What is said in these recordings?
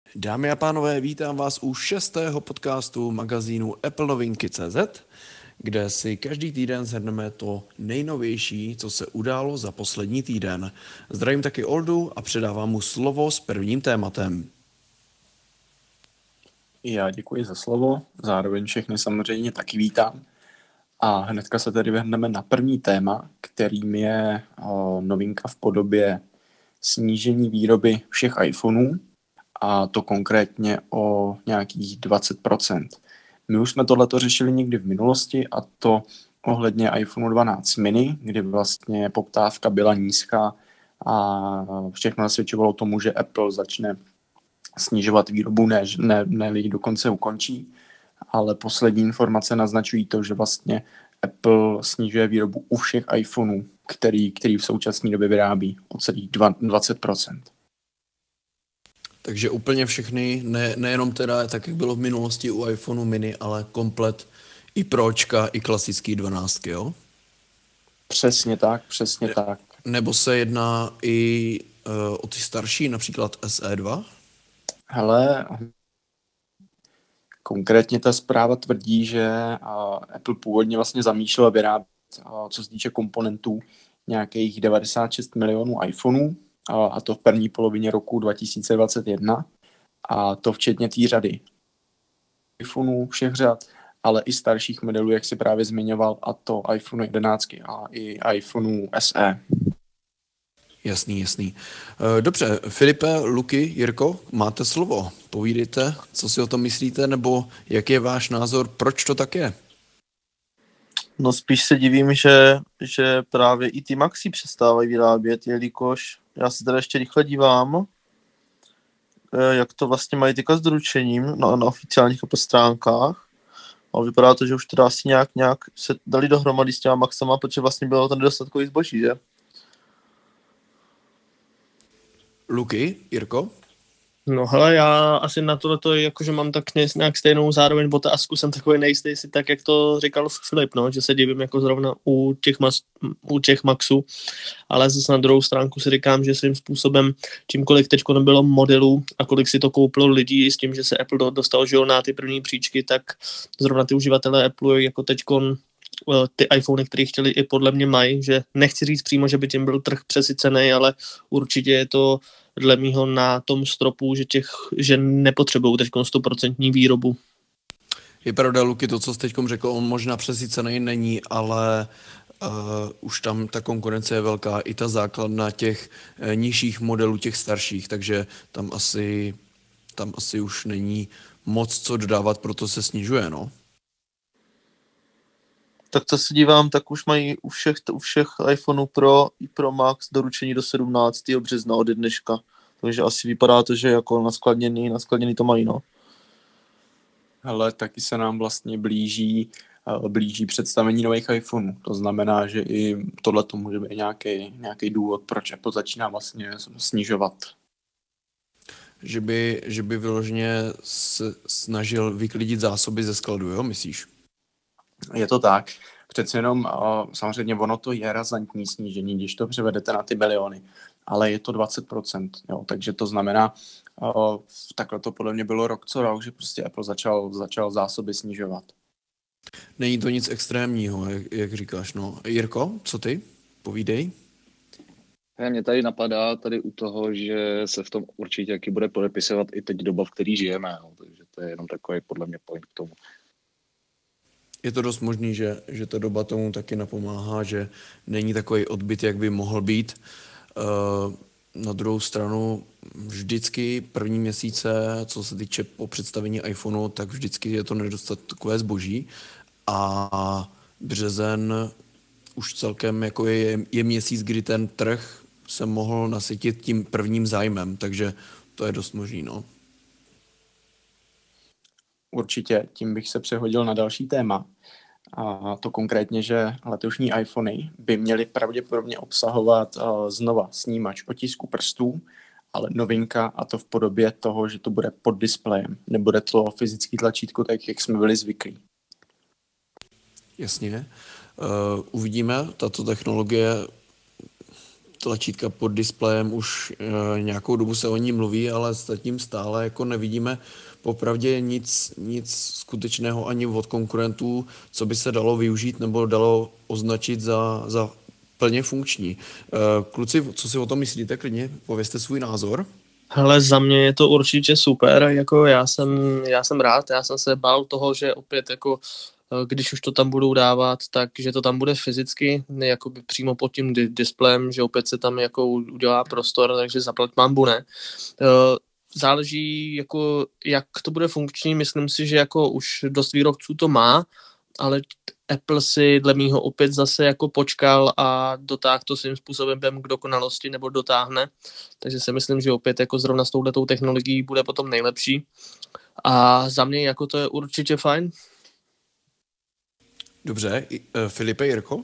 Dámy a pánové, vítám vás u 6. podcastu magazínu Apple Novinky.cz, kde si každý týden shrneme to nejnovější, co se událo za poslední týden. Zdravím taky Oldu a předávám mu slovo s prvním tématem. Já děkuji za slovo, zároveň všechny samozřejmě taky vítám. A hnedka se tedy vrhneme na první téma, kterým je novinka v podobě snížení výroby všech iPhoneů, a to konkrétně o nějakých 20%. My už jsme tohleto řešili někdy v minulosti, a to ohledně iPhone 12 mini, kdy vlastně poptávka byla nízká a všechno nasvědčovalo tomu, že Apple začne snižovat výrobu, ne ji dokonce ukončí, ale poslední informace naznačují to, že vlastně Apple snižuje výrobu u všech iPhoneů, který v současné době vyrábí, o celých 20%. Takže úplně všechny, nejenom teda tak, jak bylo v minulosti u iPhoneu mini, ale komplet i Pročka, i klasický 12, jo? Přesně tak. Nebo se jedná i o ty starší, například SE2? Hele, konkrétně ta zpráva tvrdí, že Apple původně vlastně zamýšlel vyrábět, co se týče komponentů, nějakých 96 milionů iPhoneů, a to v první polovině roku 2021, a to včetně té řady iPhoneů všech řad, ale i starších modelů, jak si právě zmiňoval, a to iPhone 11 a i iPhone SE. Jasný. Dobře, Filipe, Luky, Jirko, máte slovo. Povídejte, co si o tom myslíte, nebo jaký je váš názor, proč to tak je? No spíš se divím, že právě i ty Maxi přestávají vyrábět, jelikož já se teda ještě rychle dívám, jak to vlastně mají teďka s doručením na oficiálních stránkách. A vypadá to, že už teda asi nějak se dali dohromady s těma Maxama, protože vlastně bylo to nedostatkový zboží, že? Luky, Jirko? No hele, já asi na tohleto jakože mám tak nějak stejnou zároveň otázku, jsem takový nejistý si tak, jak to říkal Filip, no, že se divím jako zrovna u těch Maxů, ale zase na druhou stránku si říkám, že svým způsobem, čímkolik teďko nebylo modelů a kolik si to koupilo lidí s tím, že se Apple dostal žil na ty první příčky, tak zrovna ty uživatelé Apple jako teďkon ty iPhony, které chtěli, i podle mě mají, že nechci říct přímo, že by tím byl trh přesycený, ale určitě je to dle mýho na tom stropu, že nepotřebují teď 100% výrobu. Je pravda, Luky, to, co jsi teď řekl, on možná přesycený není, ale už tam ta konkurence je velká, i ta základna těch nižších modelů, těch starších, takže tam asi už není moc co dodávat, proto se snižuje, no. Tak to se dívám, tak už mají u všech iPhoneů Pro i Pro Max doručení do 17. března ode dneška. Takže asi vypadá to, že jako naskladněný to mají, no. Ale taky se nám vlastně blíží představení nových iPhoneů. To znamená, že i tohleto může být nějaký důvod, proč Apple začíná vlastně snižovat. Že by vyloženě se snažil vyklidit zásoby ze skladu, jo, myslíš? Je to tak. Přece jenom samozřejmě ono to je razantní snížení, když to převedete na ty biliony, ale je to 20%, jo, takže to znamená, takhle to podle mě bylo rok co rok, že prostě Apple začal zásoby snižovat. Není to nic extrémního, jak říkáš, no. Jirko, co ty? Povídej. Mě tady napadá u toho, že se v tom určitě taky bude podepisovat i teď doba, v který žijeme, no, takže to je jenom takový podle mě point k tomu. Je to dost možný, že ta doba tomu taky napomáhá, že není takový odbyt, jak by mohl být. Na druhou stranu vždycky první měsíce, co se týče po představení iPhoneu, tak vždycky je to nedostatkové zboží a březen už celkem jako je měsíc, kdy ten trh se mohl nasytit tím prvním zájmem, takže to je dost možný, no. Určitě, tím bych se přehodil na další téma. A to konkrétně, že letošní iPhony by měly pravděpodobně obsahovat znova snímač otisku prstů, ale novinka, a to v podobě toho, že to bude pod displejem. Nebude to fyzický tlačítko, tak jak jsme byli zvyklí. Jasně. Uvidíme, tato technologie tlačítka pod displejem už nějakou dobu se o ní mluví, ale zatím stále jako nevidíme popravdě nic skutečného ani od konkurentů, co by se dalo využít nebo dalo označit za plně funkční. Kluci, co si o tom myslíte, klidně povězte svůj názor. Hele, za mě je to určitě super, jako já jsem rád, já jsem se bál toho, že opět jako když už to tam budou dávat, tak že to tam bude fyzicky, ne jakoby přímo pod tím displejem, že opět se tam jako udělá prostor, takže zaplať pánbu ne. Záleží jako jak to bude funkční, myslím si, že jako už dost výrobců to má, ale Apple si dle mýho opět zase jako počkal a dotáhl to svým způsobem k dokonalosti nebo dotáhne, takže si myslím, že opět jako zrovna s touhletou technologií bude potom nejlepší a za mě jako to je určitě fajn. Dobře, Filipe, Jirko?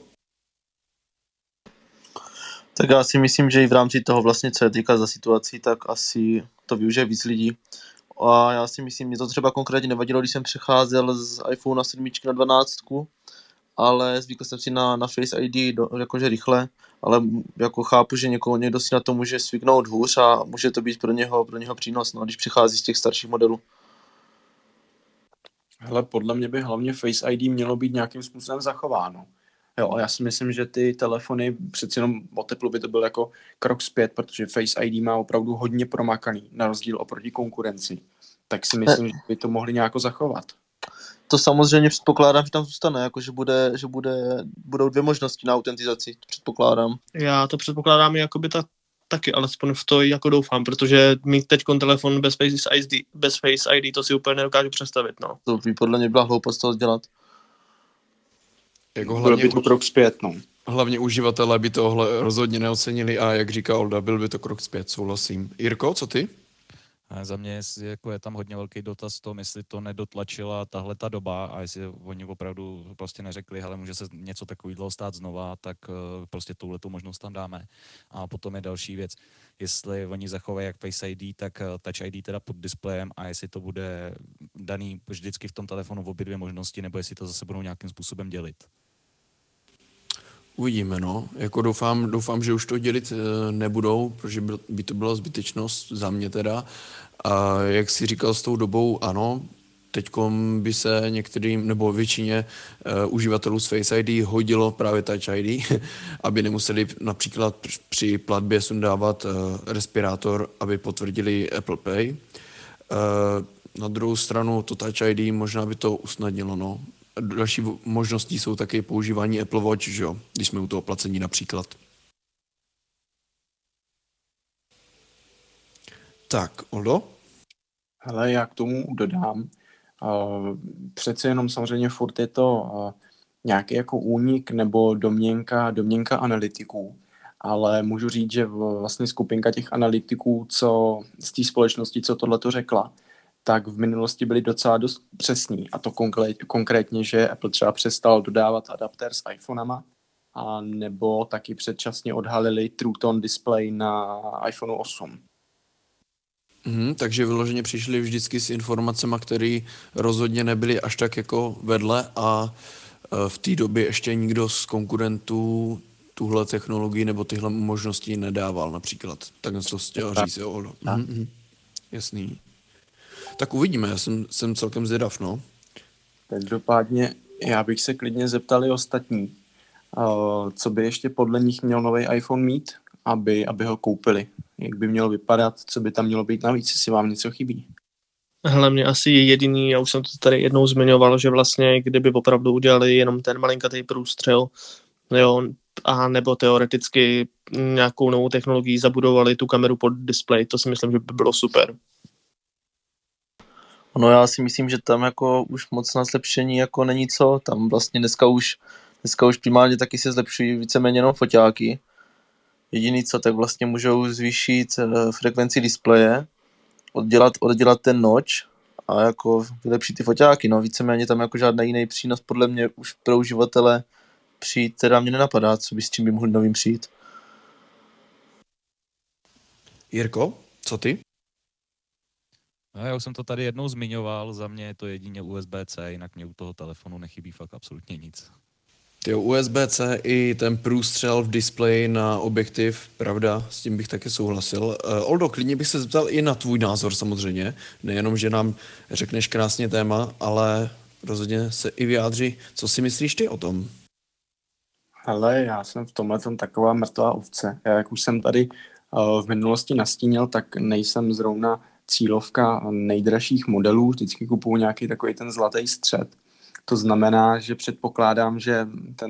Tak já si myslím, že i v rámci toho vlastně, co je týká za situací, tak asi to využije víc lidí. A já si myslím, mě to třeba konkrétně nevadilo, když jsem přecházel z iPhone 7 na 12, ale zvykl jsem si na Face ID jakože rychle, ale jako chápu, že někdo si na to může zvyknout hůř a může to být pro něho přínos, no, když přichází z těch starších modelů. Hele, podle mě by hlavně Face ID mělo být nějakým způsobem zachováno. Jo, já si myslím, že ty telefony, přeci jenom od Apple by to byl jako krok zpět, protože Face ID má opravdu hodně promakaný, na rozdíl oproti konkurenci. Tak si myslím, že by to mohli nějak zachovat. To samozřejmě předpokládám, že tam zůstane, jako že budou dvě možnosti na autentizaci, předpokládám. Já to předpokládám jakoby taky, alespoň v to jako doufám, protože mít teďkon telefon bez Face ID, to si úplně nedokážu představit, no. To by podle mě byla hloupost toho dělat. Jako hlavně by to krok zpět, no. Hlavně uživatelé by tohle rozhodně neocenili a jak říká Olda, byl by to krok zpět, souhlasím. Jirko, co ty? Za mě jako je tam hodně velký dotaz tom, jestli to nedotlačila tahle ta doba a jestli oni opravdu prostě neřekli, hele, může se něco takového stát znova, tak prostě touhletou možnost tam dáme. A potom je další věc, jestli oni zachovají jak Face ID, tak Touch ID teda pod displejem a jestli to bude daný vždycky v tom telefonu v obě dvě možnosti, nebo jestli to zase budou nějakým způsobem dělit. Uvidíme, no. Jako doufám, že už to dělit nebudou, protože by to byla zbytečnost za mě teda. A jak jsi říkal s tou dobou, ano, teďkom by se některým, nebo většině uživatelů z Face ID hodilo právě Touch ID, aby nemuseli například při platbě sundávat respirátor, aby potvrdili Apple Pay. Na druhou stranu to Touch ID možná by to usnadnilo, no. Další možností jsou také používání Apple Watch, že jo, když jsme u toho placení například. Tak, Oldo? Hele, já k tomu dodám. Přece jenom samozřejmě furt je to nějaký jako únik nebo domněnka analytiků, ale můžu říct, že vlastně skupinka těch analytiků, co z té společnosti, co tohleto řekla, tak v minulosti byli docela dost přesní. A to konkrétně, že Apple třeba přestal dodávat adaptér s iPhonama, a nebo taky předčasně odhalili True Tone display na iPhone 8. Takže vyloženě přišli vždycky s informacemi, které rozhodně nebyly až tak jako vedle a v té době ještě nikdo z konkurentů tuhle technologii nebo tyhle možnosti nedával například. Tak to chtěl říct, jo, Oldo. Jasný. Tak uvidíme, já jsem celkem zvědav, no. Každopádně já bych se klidně zeptal i ostatní, co by ještě podle nich měl nový iPhone mít, aby ho koupili. Jak by mělo vypadat, co by tam mělo být navíc, jestli vám něco chybí. Hlavně asi jediný, já už jsem to tady jednou zmiňoval, že vlastně kdyby opravdu udělali jenom ten malinkatý průstřel, jo, a nebo teoreticky nějakou novou technologii zabudovali tu kameru pod display, to si myslím, že by bylo super. No já si myslím, že tam jako už moc na zlepšení jako není co, tam vlastně dneska už primárně taky se zlepšují víceméně jenom foťáky. Jediný co, tak vlastně můžou zvýšit frekvenci displeje, oddělat ten notch a jako vylepšit ty foťáky, no víceméně tam jako žádný jiný přínos podle mě už pro uživatele přijít, teda mě nenapadá, co by s čím by mohli novým přijít. Jirko, co ty? No, já už jsem to tady jednou zmiňoval, za mě je to jedině USB-C, jinak mě u toho telefonu nechybí fakt absolutně nic. Tyjo, USB-C i ten průstřel v displeji na objektiv, pravda, s tím bych taky souhlasil. Oldo, klidně bych se zeptal i na tvůj názor samozřejmě, nejenom, že nám řekneš krásně téma, ale rozhodně se i vyjádři, co si myslíš ty o tom? Hele, já jsem v tomhle taková mrtvá ovce. Já, jak už jsem tady v minulosti nastínil, tak nejsem zrovna cílovka nejdražších modelů, vždycky kupuju nějaký takový ten zlatý střed. To znamená, že předpokládám, že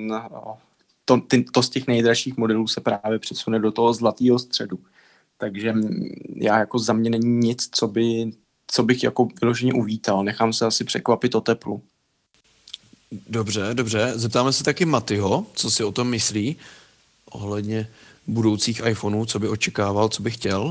to z těch nejdražších modelů se právě přesune do toho zlatého středu. Takže já jako za mě není nic, co bych jako vyloženě uvítal. Nechám se asi překvapit o teplu. Dobře. Zeptáme se taky Matyho, co si o tom myslí ohledně budoucích iPhoneů, co by očekával, co by chtěl.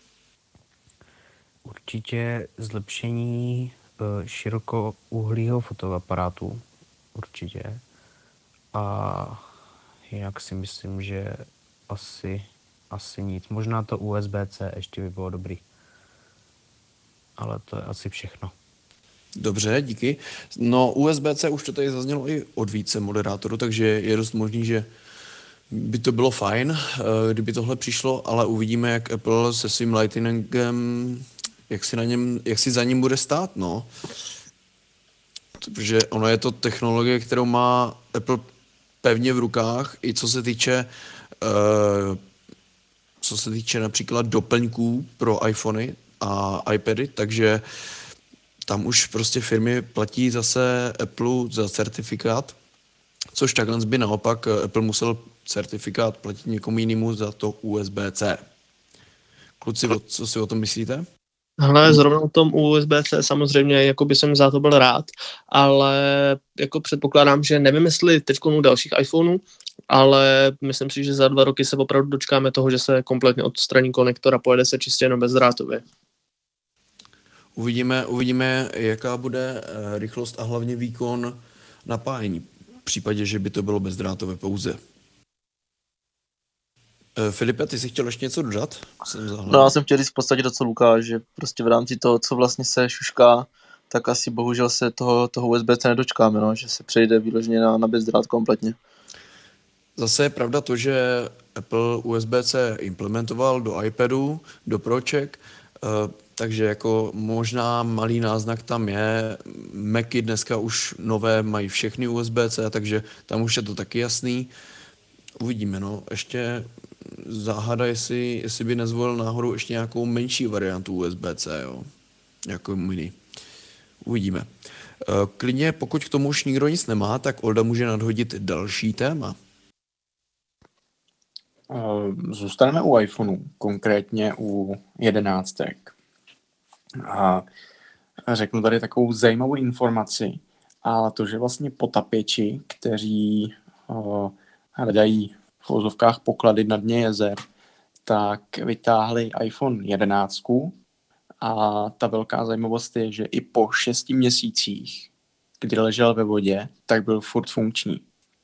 Určitě zlepšení širokouhlého fotoaparátu. Určitě. A jinak si myslím, že asi nic. Možná to USB-C ještě by bylo dobrý. Ale to je asi všechno. Dobře, díky. No USB-C už to tady zaznělo i od více moderátorů, takže je dost možný, že by to bylo fajn, kdyby tohle přišlo, ale uvidíme, jak Apple se svým Lightningem, jak si za ním bude stát, no. Protože ono je to technologie, kterou má Apple pevně v rukách, i co se týče například doplňků pro iPhony a iPady, takže tam už prostě firmy platí zase Apple za certifikát, což takhle by naopak Apple musel certifikát platit někomu jinému za to USB-C. Kluci, co si o tom myslíte? Hele, zrovna o tom USB-C samozřejmě jako by jsem za to byl rád, ale jako předpokládám, že nevím, jestli teď u dalších iPhoneů, ale myslím si, že za 2 roky se opravdu dočkáme toho, že se kompletně odstraní konektor a pojede se čistě jenom bezdrátově. Uvidíme, jaká bude rychlost a hlavně výkon napájení v případě, že by to bylo bezdrátové pouze. Filipe, ty jsi chtěl ještě něco dodat? No, já jsem chtěl říct v podstatě to, co Lukáš, že prostě v rámci toho, co vlastně se šušká, tak asi bohužel se toho USB-C nedočkáme, no, že se přejde výloženě na bezdrát kompletně. Zase je pravda to, že Apple USB-C implementoval do iPadu, do Proček, takže jako možná malý náznak tam je. Macy dneska už nové mají všechny USB-C, takže tam už je to taky jasný. Uvidíme, no. Ještě záhada, jestli by nezvolil náhodou ještě nějakou menší variantu USB-C, jo. Jako mini. Uvidíme. Klidně, pokud k tomu už nikdo nic nemá, tak Olda může nadhodit další téma. Zůstaneme u iPhoneu, konkrétně u 11. A řeknu tady takovou zajímavou informaci, a to, že vlastně potapěči, kteří hledají v uvozovkách poklady na dně jezer, tak vytáhli iPhone 11 a ta velká zajímavost je, že i po 6 měsících, kdy ležel ve vodě, tak byl furt funkční.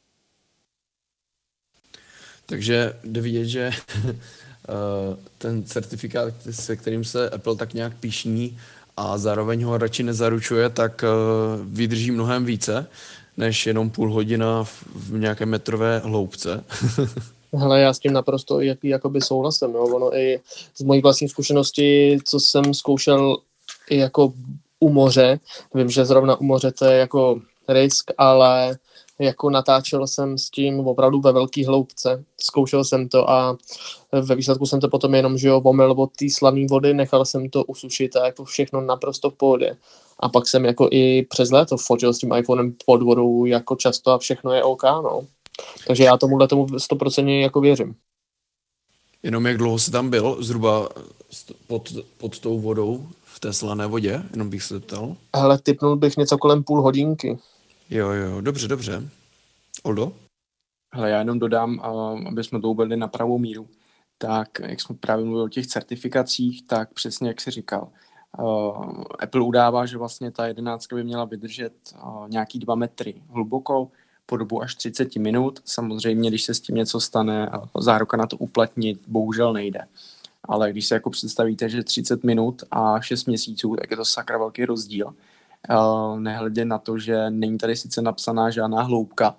Takže jde vidět, že ten certifikát, se kterým se Apple tak nějak píšní a zároveň ho radši nezaručuje, tak vydrží mnohem více, než jenom půl hodina v nějaké metrové hloubce. Hele, já s tím naprosto jakoby souhlasím. Jo. Ono i z mojí vlastní zkušenosti, co jsem zkoušel i jako u moře, vím, že zrovna u moře to je jako risk, ale jako natáčel jsem s tím opravdu ve velký hloubce. Zkoušel jsem to a ve výsledku jsem to potom jenom, že jo, omyl od té slané vody, nechal jsem to usušit a jako všechno naprosto v pohodě. A pak jsem jako i přes léto fotil s tím iPhonem pod vodou jako často a všechno je OK, no. Takže já tomu 100% jako věřím. Jenom jak dlouho jsi tam byl? Zhruba pod tou vodou v té slané vodě? Jenom bych se zeptal. Hele, tipnul bych něco kolem půl hodinky. Jo, dobře. Oldo? Hele, já jenom dodám, aby jsme to uvedli na pravou míru. Tak, jak jsme právě mluvili o těch certifikacích, tak přesně jak jsi říkal. Apple udává, že vlastně ta 11 by měla vydržet nějaký 2 metry hluboko po dobu až 30 minut. Samozřejmě, když se s tím něco stane, záruka na to uplatnit bohužel nejde. Ale když se jako představíte, že 30 minut a 6 měsíců, tak je to sakra velký rozdíl. Nehledě na to, že není tady sice napsaná žádná hloubka,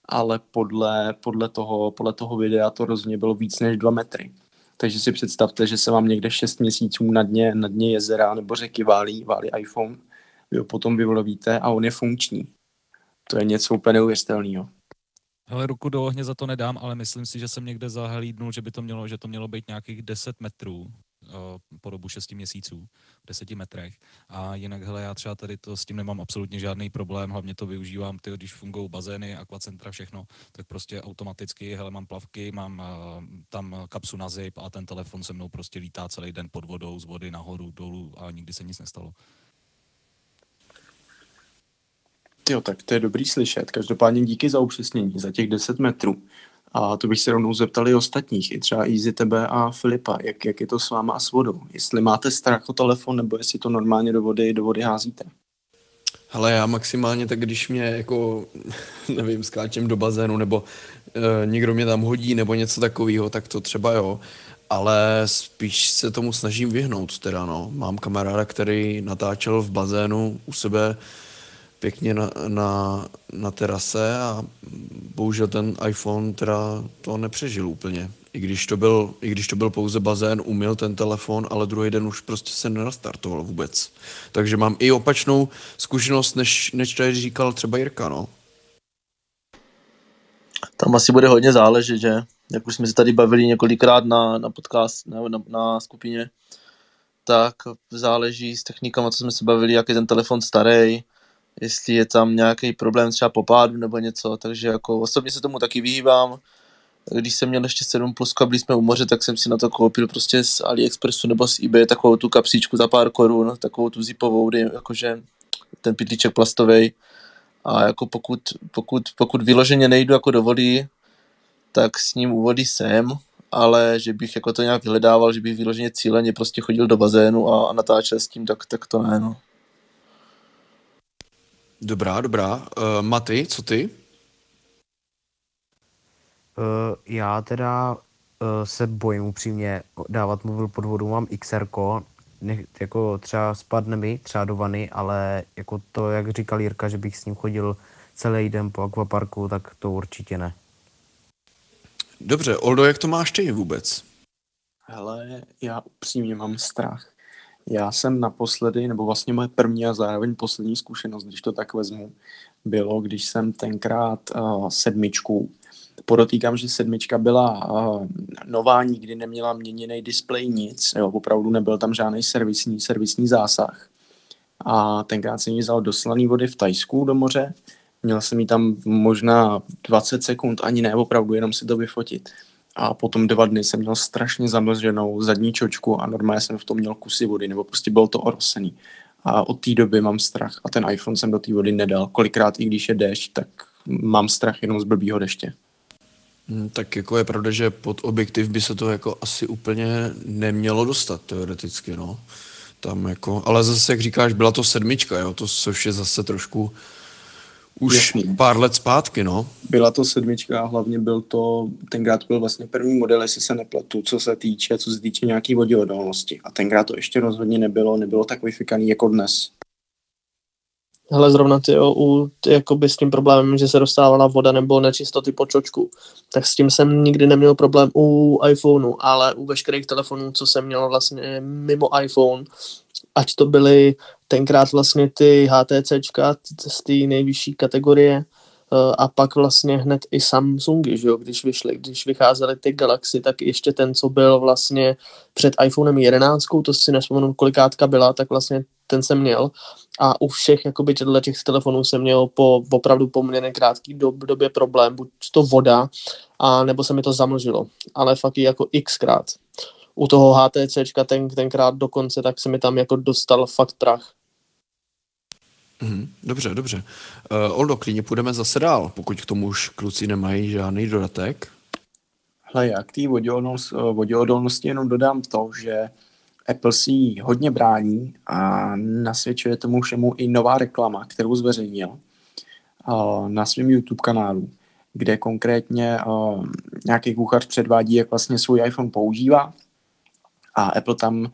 ale podle toho videa to rozhodně bylo víc než 2 metry. Takže si představte, že se vám někde 6 měsíců na dně jezera nebo řeky válí iPhone, vy ho potom vylovíte a on je funkční. To je něco úplně neuvěřitelného. Hele, ruku do ohně za to nedám, ale myslím si, že jsem někde zahlídnul, že to mělo být nějakých 10 metrů po dobu 6 měsíců, 10 metrech. A jinak, hele, já třeba tady to s tím nemám absolutně žádný problém, hlavně to využívám, když fungují bazény, akvacentra, všechno, tak prostě automaticky, hele, mám plavky, mám tam kapsu na zip a ten telefon se mnou prostě lítá celý den pod vodou, z vody nahoru, dolů a nikdy se nic nestalo. Jo, tak to je dobrý slyšet. Každopádně díky za upřesnění, za těch 10 metrů. A to bych se rovnou zeptal i ostatních, i třeba Easy, tebe a Filipa, jak je to s váma a s vodou? Jestli máte strach o telefon, nebo jestli to normálně do vody házíte? Hele, já maximálně tak, když mě jako, nevím, skáčem do bazénu, nebo někdo mě tam hodí, nebo něco takového, tak to třeba jo. Ale spíš se tomu snažím vyhnout teda, no. Mám kamaráda, který natáčel v bazénu u sebe pěkně na terase a bohužel ten iPhone teda to nepřežil úplně. I když to byl pouze bazén, umyl ten telefon, ale druhý den už prostě se nenastartoval vůbec. Takže mám i opačnou zkušenost, než tady říkal třeba Jirka, no. Tam asi bude hodně záležet, že? Jak už jsme se tady bavili několikrát na podcast, na skupině, tak záleží s technikama, co jsme se bavili, jak je ten telefon starý, jestli je tam nějaký problém třeba po pádu nebo něco, takže jako osobně se tomu taky vyhýbám. Když jsem měl ještě 7 plus a byli jsme u moře, tak jsem si na to koupil prostě z AliExpressu nebo z eBay takovou tu kapsičku za pár korun, takovou tu zipovou, jakože ten pytlíček plastovej. A jako pokud vyloženě nejdu jako do vody, tak s ním u vody jsem, ale že bych jako to nějak vyhledával, že bych vyloženě cíleně prostě chodil do bazénu a natáčel s tím, tak to ne, no. Dobrá. Maty, co ty? Já teda se bojím upřímně dávat mobil pod vodu, mám XR-ko, jako třeba spadne mi třeba do vany, ale jako to, jak říkal Jirka, že bych s ním chodil celý den po akvaparku, tak to určitě ne. Dobře, Oldo, jak to máš ty vůbec? Hele, já upřímně mám strach. Já jsem naposledy, nebo vlastně moje první a zároveň poslední zkušenost, když to tak vezmu, bylo, když jsem tenkrát 7. Podotýkám, že 7 byla nová, nikdy neměla měněný displej, nic, jo, opravdu nebyl tam žádný servisní zásah. A tenkrát jsem ji vzal do slaný vody v Thajsku do moře, měl jsem ji tam možná 20 sekund, ani ne, opravdu, jenom si to vyfotit. A potom 2 dny jsem měl strašně zamlženou zadní čočku a normálně jsem v tom měl kusy vody, nebo prostě bylo to orosený. A od té doby mám strach a ten iPhone jsem do té vody nedal. Kolikrát, i když je déšť, tak mám strach jenom z blbýho deště. Tak jako je pravda, že pod objektiv by se to jako asi úplně nemělo dostat teoreticky, no. Tam jako, ale zase, jak říkáš, byla to 7, jo, to což je zase trošku už jasný. Pár let zpátky, no. Byla to 7 a hlavně tenkrát byl vlastně první model, jestli se nepletu, co se týče nějaký voděodolnosti. A tenkrát to ještě rozhodně nebylo tak vyfikaný jako dnes. Hele, zrovna jakoby s tím problémem, že se dostávala voda nebo nečistoty po čočku, tak s tím jsem nikdy neměl problém u iPhoneu, ale u veškerých telefonů, co jsem měl vlastně mimo iPhone, ať to byly tenkrát vlastně ty HTCčka z té nejvyšší kategorie a pak vlastně hned i Samsungy, že jo, když vycházely ty Galaxy, tak ještě ten, co byl vlastně před iPhonem 11, to si nespomenu, kolikátka byla, tak vlastně ten jsem měl a u všech jakoby těch telefonů jsem měl po opravdu poměrně krátký době problém, buď to voda, a nebo se mi to zamlžilo, ale fakt jako xkrát. U toho HTCčka tenkrát dokonce, tak se mi tam jako dostal fakt prach. Dobře. Oldo, klidně půjdeme zase dál, pokud k tomu už kluci nemají žádný dodatek. Hele, já k té voděodolnosti jenom dodám to, že Apple si ji hodně brání a nasvědčuje tomu všemu i nová reklama, kterou zveřejnil na svém YouTube kanálu, kde konkrétně nějaký kuchař předvádí, jak vlastně svůj iPhone používá a Apple tam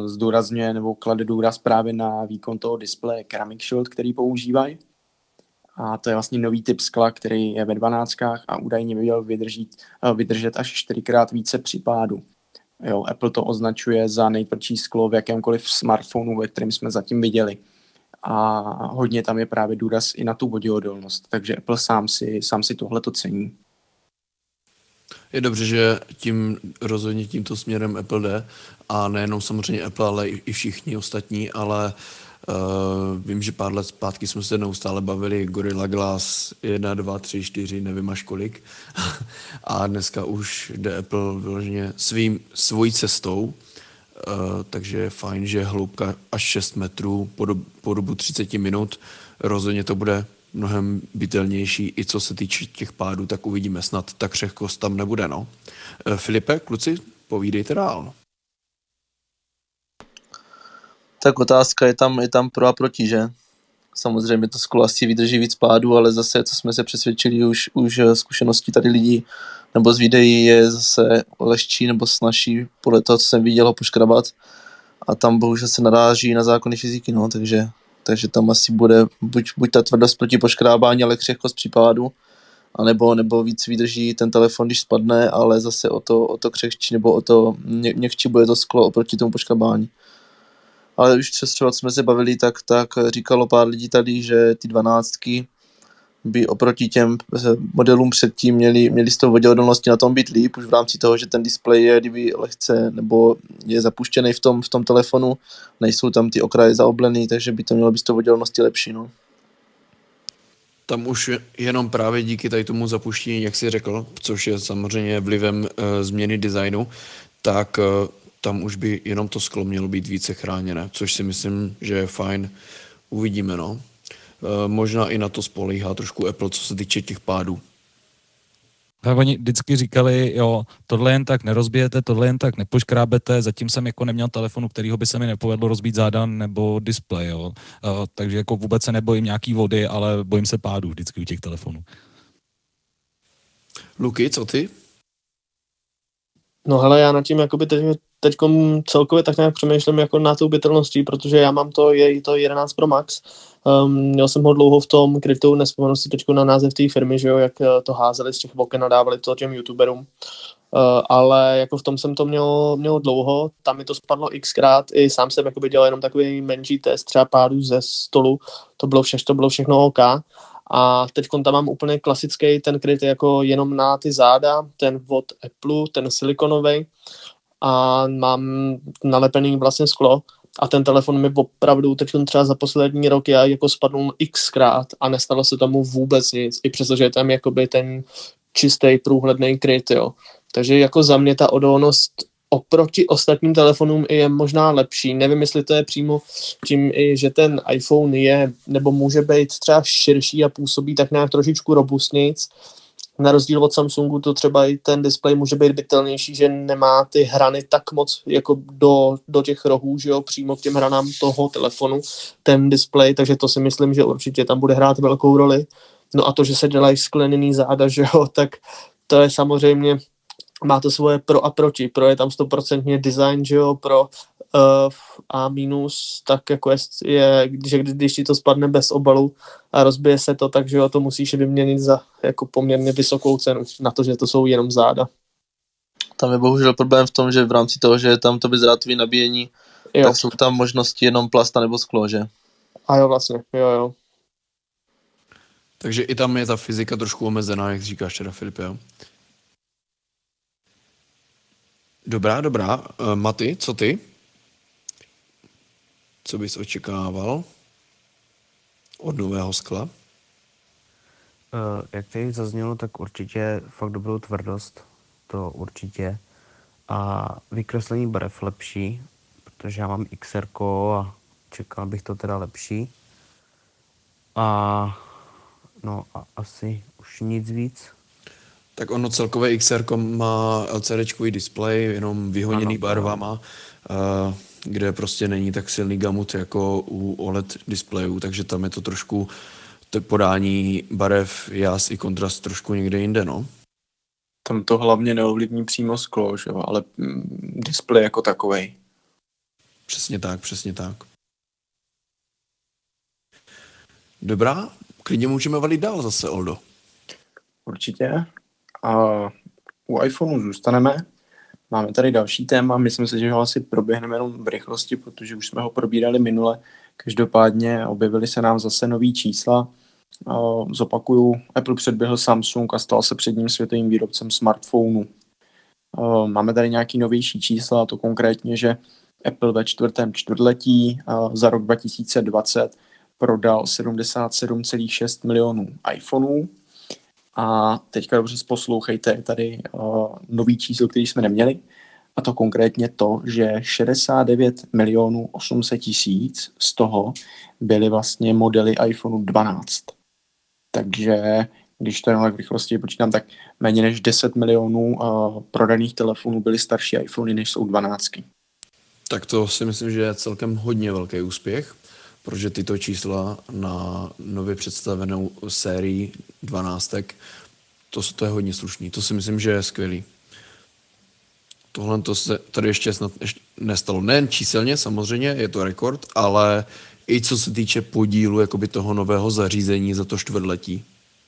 zdůrazňuje nebo klade důraz právě na výkon toho displeje Ceramic Shield, který používají. a to je vlastně nový typ skla, který je ve 12 a údajně by měl vydržet až 4x více při pádu. Jo, Apple to označuje za nejtvrdší sklo v jakémkoliv smartphonu, ve kterém jsme zatím viděli. A hodně tam je právě důraz i na tu voděodolnost, takže Apple sám si tohleto cení. Je dobře, že rozhodně tímto směrem Apple jde a nejenom samozřejmě Apple, ale i všichni ostatní, ale vím, že pár let zpátky jsme se neustále bavili Gorilla Glass 1, 2, 3, 4, nevím až kolik a dneska už jde Apple vyloženě svojí cestou, takže je fajn, že hloubka až 6 metrů po dobu 30 minut, rozhodně to bude mnohem bytelnější, i co se týče těch pádů, tak uvidíme, snad ta křehkost tam nebude, no. Filipe, kluci, povídejte dál. Tak otázka je tam pro a proti, že? Samozřejmě to sklo asi vydrží víc pádů, ale zase, co jsme se přesvědčili už zkušeností tady lidí, nebo z videí je zase lehčí nebo snazší podle toho, co jsem viděl, ho poškrabat. A tam bohužel se naráží na zákony fyziky, no, takže tam asi bude buď ta tvrdost proti poškrábání, ale křehkost při pádu, nebo víc vydrží ten telefon, když spadne, ale zase o to křehčí nebo o to měkčí bude to sklo oproti tomu poškrabání. Ale už třeba jsme se bavili, tak říkalo pár lidí tady, že ty 12 by oproti těm modelům předtím měli s tou voděodolností na tom být líp, už v rámci toho, že ten displej je kdyby lehce nebo je zapuštěný v tom telefonu, nejsou tam ty okraje zaoblený, takže by to mělo být s tou voděodolností lepší. No. Tam už jenom právě díky tady tomu zapuštění, jak jsi řekl, což je samozřejmě vlivem změny designu, tak tam už by jenom to sklo mělo být více chráněné, což si myslím, že je fajn. Uvidíme, no. Možná i na to spolíhá trošku Apple, co se týče těch pádů. A oni vždycky říkali, jo, tohle jen tak nerozbijete, tohle jen tak nepoškrábete, zatím jsem jako neměl telefonu, kterýho by se mi nepovedlo rozbít záda nebo displej, jo. Takže jako vůbec se nebojím nějaký vody, ale bojím se pádů vždycky u těch telefonů. Luky, co ty? No hele, já nad tím jakoby teďkom celkově tak nějak přemýšlím jako na tou bytelností, protože já mám to 11 Pro Max. Měl jsem ho dlouho v tom krytou, nespomenu si teďko na název té firmy, že jo, jak to házeli z těch oken a dávali to těm youtuberům. Ale jako v tom jsem to měl dlouho, tam mi to spadlo xkrát, i sám jsem jakoby dělal jenom takový menší test, třeba pádu ze stolu, to bylo všechno OK. A teď tam mám úplně klasický ten kryt jako jenom na ty záda, ten od Apple, ten silikonový a mám nalepený vlastně sklo a ten telefon mi opravdu teď třeba za poslední rok já jako spadnul xkrát a nestalo se tomu vůbec nic, i přestože je tam jakoby ten čistý průhledný kryt, jo. Takže jako za mě ta odolnost oproti ostatním telefonům je možná lepší. Nevím, jestli to je přímo tím, že ten iPhone je, nebo může být třeba širší a působí tak nějak trošičku robustnějc. Na rozdíl od Samsungu to třeba i ten displej může být bytelnější, že nemá ty hrany tak moc jako do těch rohů, že jo, přímo k těm hranám toho telefonu, ten displej, takže to si myslím, že určitě tam bude hrát velkou roli. No a to, že se dělají skleněný záda, že jo, tak to je samozřejmě, má to svoje pro a proti. Pro je tam 100% design, že jo, pro a minus, tak jako je že když ti to spadne bez obalu a rozbije se to, takže jo, to musíš vyměnit za jako poměrně vysokou cenu, na to, že to jsou jenom záda. Tam je bohužel problém v tom, že v rámci toho, že je tam to bezdrátový nabíjení, jo, tak jsou tam možnosti jenom plasta nebo sklo, že? A jo, vlastně, jo. Takže i tam je ta fyzika trošku omezená, jak říkáš teda, Filip, jo? Dobrá. Maty, co ty? Co bys očekával od nového skla? Jak tady zaznělo, tak určitě fakt dobrou tvrdost, to určitě. A vykreslení barev lepší, protože já mám XR a čekal bych to teda lepší. A asi už nic víc. Tak ono celkové XR má LCDčkový displej, jenom vyhoněný barvama, kde prostě není tak silný gamut jako u OLED displejů, takže tam je to trošku podání barev, jas i kontrast trošku někde jinde, no. Tam to hlavně neovlivní přímo sklo, že jo, ale displej jako takovej. Přesně tak. Dobrá, klidně můžeme valit dál zase, Oldo. Určitě. A u iPhoneu zůstaneme. Máme tady další téma, myslím si, že ho asi proběhneme jenom v rychlosti, protože už jsme ho probírali minule. Každopádně objevily se nám zase nový čísla. Zopakuju, Apple předběhl Samsung a stal se předním světovým výrobcem smartphonů. Máme tady nějaký novější čísla, a to konkrétně, že Apple ve čtvrtém čtvrtletí za rok 2020 prodal 77,6 milionů iPhoneů. A teďka dobře poslouchejte, je tady nový číslo, který jsme neměli, a to konkrétně to, že 69 milionů 800 tisíc z toho byly vlastně modely iPhoneu 12. Takže když to jenom v rychlosti počítám, tak méně než 10 milionů prodaných telefonů byly starší iPhony, než jsou 12. Tak to si myslím, že je celkem hodně velký úspěch, protože tyto čísla na nově představenou sérii 12, to je hodně slušný. To si myslím, že je skvělý. Tohle to se tady ještě snad nestalo. Nejen číselně, samozřejmě, je to rekord, ale i co se týče podílu jakoby toho nového zařízení za to čtvrtletí.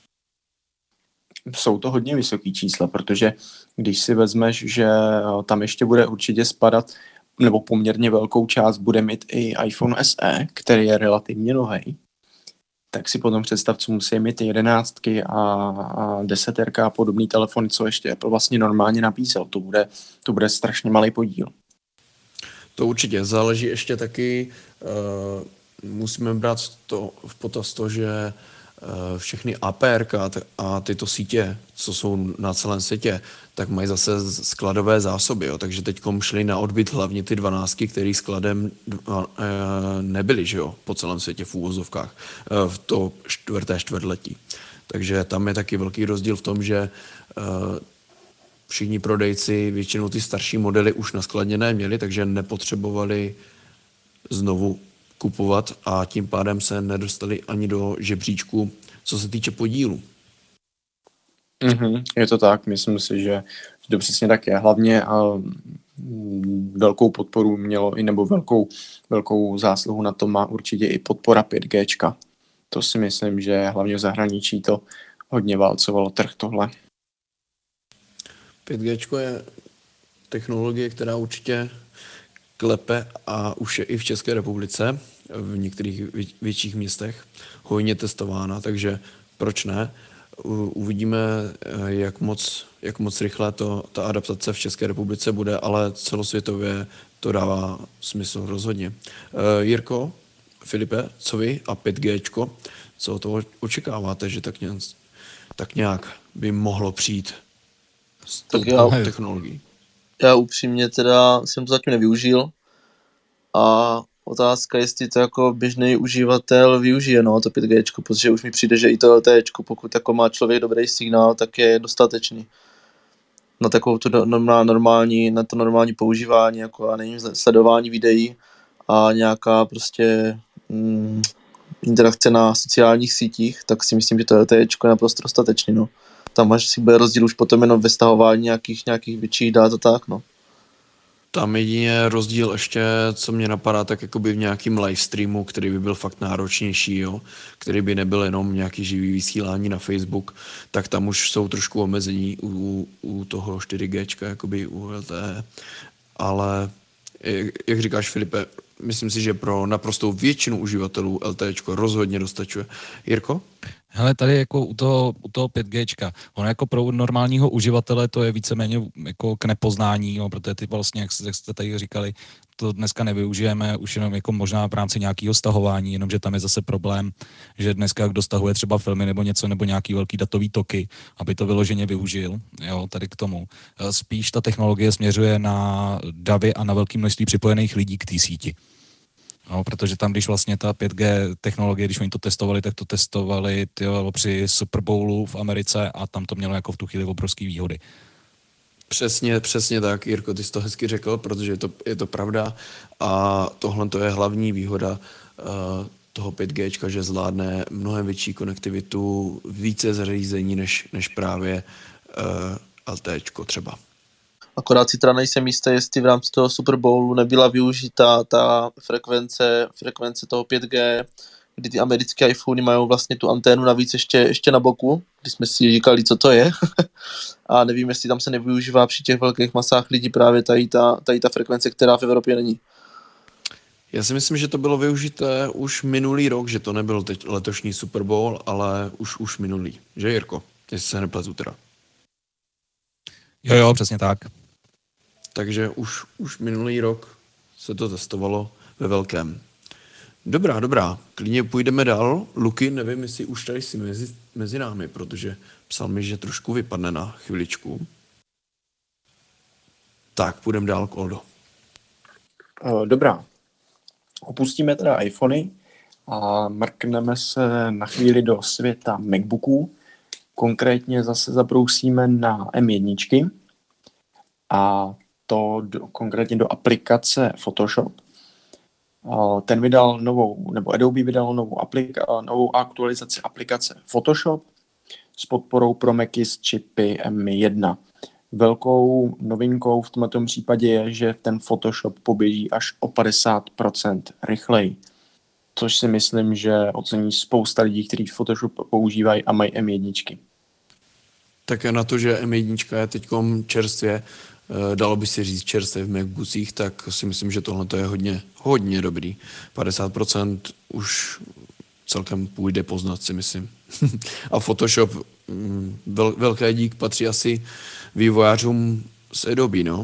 Jsou to hodně vysoký čísla, protože když si vezmeš, že tam ještě bude určitě spadat, nebo poměrně velkou část bude mít i iPhone SE, který je relativně nový, tak si potom představ, co musí mít 11 a 10 a podobný telefony, co ještě Apple vlastně normálně nabízel. To bude strašně malý podíl. To určitě. Záleží ještě taky, musíme brát v potaz to, že všechny APR a tyto sítě, co jsou na celém světě, tak mají zase skladové zásoby. Jo? Takže teď šli na odbyt hlavně ty 12, které skladem nebyly, že jo? Po celém světě v úvozovkách v to čtvrtletí. Takže tam je taky velký rozdíl v tom, že všichni prodejci většinou ty starší modely už naskladněné měli, takže nepotřebovali znovu kupovat a tím pádem se nedostali ani do žebříčku, co se týče podílu. Je to tak, myslím si, že to přesně tak je. Hlavně velkou podporu mělo i nebo velkou zásluhu na to má určitě i podpora 5G. To si myslím, že hlavně v zahraničí to hodně válcovalo trh tohle. 5G je technologie, která určitě klepe a už je i v České republice, v některých větších městech hojně testována, takže proč ne? Uvidíme, jak moc rychle ta adaptace v České republice bude, ale celosvětově to dává smysl rozhodně. Jirko, Filipe, co vy a 5G, co od toho očekáváte, že tak nějak by mohlo přijít s tou technologií? Já upřímně teda jsem to zatím nevyužil a otázka, jestli to jako běžný uživatel využije, to 5G, protože už mi přijde, že i to LTE, pokud jako má člověk dobrý signál, tak je dostatečný na takovou na to normální používání, jako a nevím, sledování videí a nějaká prostě interakce na sociálních sítích, tak si myslím, že to LTE je naprosto dostatečný, Tam až si bude rozdíl už potom jenom ve stahování nějakých větších dát a tak, Tam jedině rozdíl ještě, co mě napadá, tak jakoby v nějakým livestreamu, který by byl fakt náročnější, jo? Který by nebyl jenom nějaký živý vysílání na Facebook, tak tam už jsou trošku omezení u toho 4G, jakoby u LTE. Ale jak říkáš, Filipe, myslím si, že pro naprostou většinu uživatelů LTE rozhodně dostačuje. Jirko? Hele, tady jako u toho 5G, ono jako pro normálního uživatele to je víceméně jako k nepoznání, protože ty vlastně, jak jste tady říkali, to dneska nevyužijeme už jenom jako možná v rámci nějakého stahování, jenomže tam je zase problém, že dneska kdo stahuje třeba filmy nebo něco, nebo nějaký velký datový toky, aby to vyloženě využil, tady k tomu. Spíš ta technologie směřuje na davy a na velké množství připojených lidí k té síti. Protože tam, když vlastně ta 5G technologie, když oni to testovali, tak to testovali při Super Bowlu v Americe a tam to mělo jako v tu chvíli obrovský výhody. Přesně tak, Jirko, ty jsi to hezky řekl, protože je to pravda a tohle to je hlavní výhoda toho 5G, že zvládne mnohem větší konektivitu, více zařízení než právě LTE třeba. Akorát si teda nejsem jistý, jestli v rámci toho Super Bowlu nebyla využita ta frekvence toho 5G kdy ty americké iPhony mají vlastně tu anténu navíc ještě na boku, kdy jsme si říkali, co to je. A nevím, jestli tam se nevyužívá při těch velkých masách lidí právě tady ta frekvence, která v Evropě není. Já si myslím, že to bylo využité už minulý rok, že to nebyl teď letošní Super Bowl, ale už minulý. Že, Jirko? Jestli se nepletu teda. Jo, přesně tak. Takže už minulý rok se to testovalo ve velkém. Dobrá. Klidně půjdeme dál. Luky, nevím, jestli už tady jsi mezi námi, protože psal mi, že trošku vypadne na chviličku. Tak, půjdeme dál, Koldo. Dobrá. Opustíme teda iPhony a mrkneme se na chvíli do světa MacBooků. Konkrétně zase zabrousíme na M1 a to konkrétně do aplikace Photoshop. Ten vydal Adobe vydal novou aktualizaci aplikace Photoshop s podporou pro Macy s čipy M1. Velkou novinkou v tomto případě je, že ten Photoshop poběží až o 50% rychleji, což si myslím, že ocení spousta lidí, kteří Photoshop používají a mají M1. Také na to, že M1 je teďkom čerstvě, dalo by si říct čerstvě v MacBookích, tak si myslím, že tohle je hodně dobrý. 50% už celkem půjde poznat, si myslím. A Photoshop, velké dík patří asi vývojářům z Adobe, no.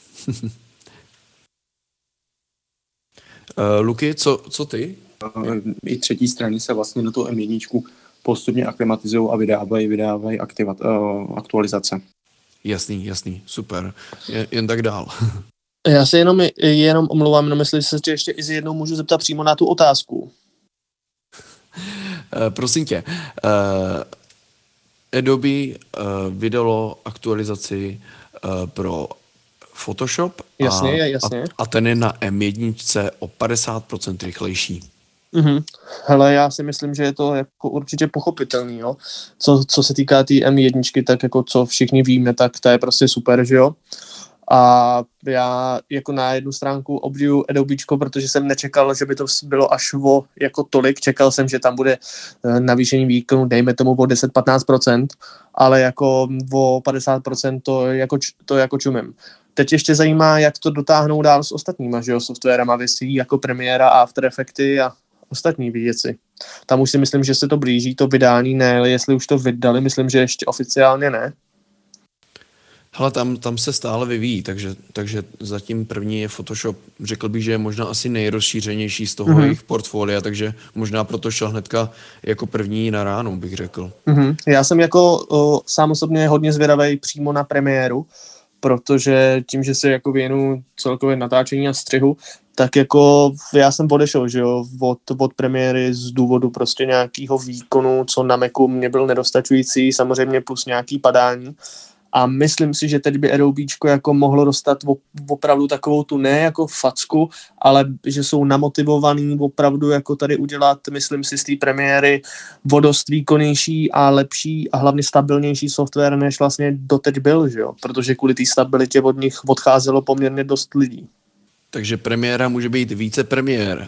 Luky, co ty? I třetí strany se vlastně na tu M1 postupně aklimatizují a vydávají aktualizace. Jasný, super. Jen tak dál. Já se jenom omlouvám, jenom jestli se ještě i jednou můžu zeptat přímo na tu otázku. Prosím tě, Adobe vydalo aktualizaci pro Photoshop Jasně. A ten je na M1 o 50% rychlejší. Mhm. Hele, já si myslím, že je to jako určitě pochopitelný, jo. Co se týká té M1, tak jako co všichni víme, tak to je prostě super, že jo. A já jako na jednu stránku obdivuju Adobečko, protože jsem nečekal, že by to bylo až o jako tolik. Čekal jsem, že tam bude navýšení výkonu, dejme tomu o 10-15%, ale jako o 50% to jako čumím. Teď ještě zajímá, jak to dotáhnou dál s ostatníma, že jo, softwarama Vysí, jako Premiéra, After Effects a ostatní věci. Tam už si myslím, že se to blíží, to vydání ne, ale jestli už to vydali, myslím, že ještě oficiálně ne. Hele, tam se stále vyvíjí, takže zatím první je Photoshop. Řekl bych, že je možná asi nejrozšířenější z toho jejich portfolia, takže možná proto šel hnedka jako první na ránu, bych řekl. Já jsem jako sám osobně hodně zvědavý přímo na premiéru, protože tím, že se jako věnu celkově natáčení a střihu, tak jako já jsem odešel, že jo, od premiéry z důvodu prostě nějakého výkonu, co na Macu mě byl nedostačující, samozřejmě plus nějaký padání. A myslím si, že teď by Adobečko jako mohlo dostat opravdu takovou tu ne jako facku, ale že jsou namotivovaný opravdu jako tady udělat, myslím si, z té premiéry o dost výkonnější a lepší a hlavně stabilnější software, než vlastně doteď byl, že jo? Protože kvůli té stabilitě od nich odcházelo poměrně dost lidí. Takže premiéra může být více premiér.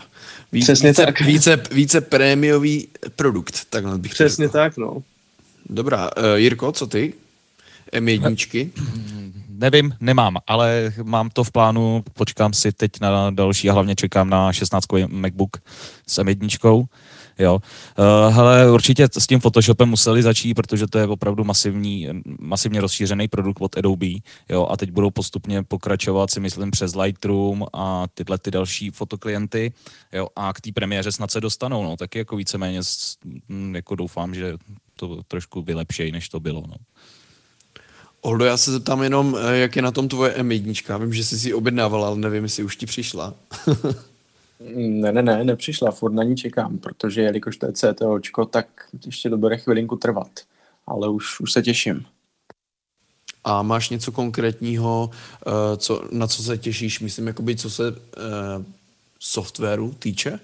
Více prémiový produkt. Takhle bych přesně tak, no. Dobrá, Jirko, co ty? M1? Nevím, nemám, ale mám to v plánu, počkám si teď na další a hlavně čekám na 16kový MacBook s M1. Jo. Hele, určitě s tím Photoshopem museli začít, protože to je opravdu masivně rozšířený produkt od Adobe. Jo, a teď budou postupně pokračovat, si myslím, přes Lightroom a tyhle ty další fotoklienty. Jo, a k té premiéře snad se dostanou. No, taky jako víceméně jako doufám, že to trošku vylepšej, než to bylo. No. Oldo, já se zeptám jenom, jak je na tom tvoje M1. Vím, že jsi si objednával, ale nevím, jestli už ti přišla. Ne, nepřišla, furt na ní čekám, protože jelikož to je CTOčko, tak ještě to bude chvilinku trvat, ale už se těším. A máš něco konkrétního, na co se těšíš, myslím, jakoby, co se softwaru týče?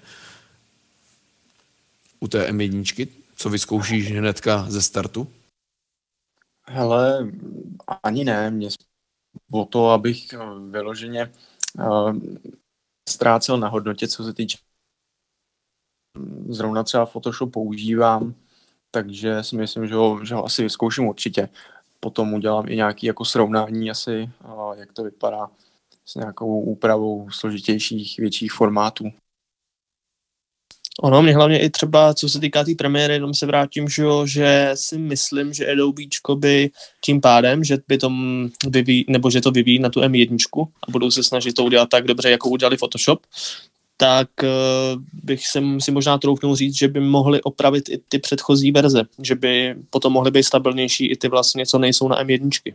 U té M1, co vyzkoušíš hnedka ze startu? Hele, ani ne, mě o to, abych vyloženě ztrácel na hodnotě, co se týče zrovna třeba Photoshop používám, takže si myslím, že ho asi vyzkouším určitě. Potom udělám i nějaké jako srovnání asi, jak to vypadá s nějakou úpravou složitějších, větších formátů. Ono, mě hlavně i třeba, co se týká té premiéry, jenom se vrátím, že si myslím, že Adobečko by tím pádem, že by že to vyvíjí na tu M1 a budou se snažit to udělat tak dobře, jako udělali Photoshop, tak bych si možná troufnul říct, že by mohli opravit i ty předchozí verze, že by potom mohly být stabilnější i ty vlastně, co nejsou na M1.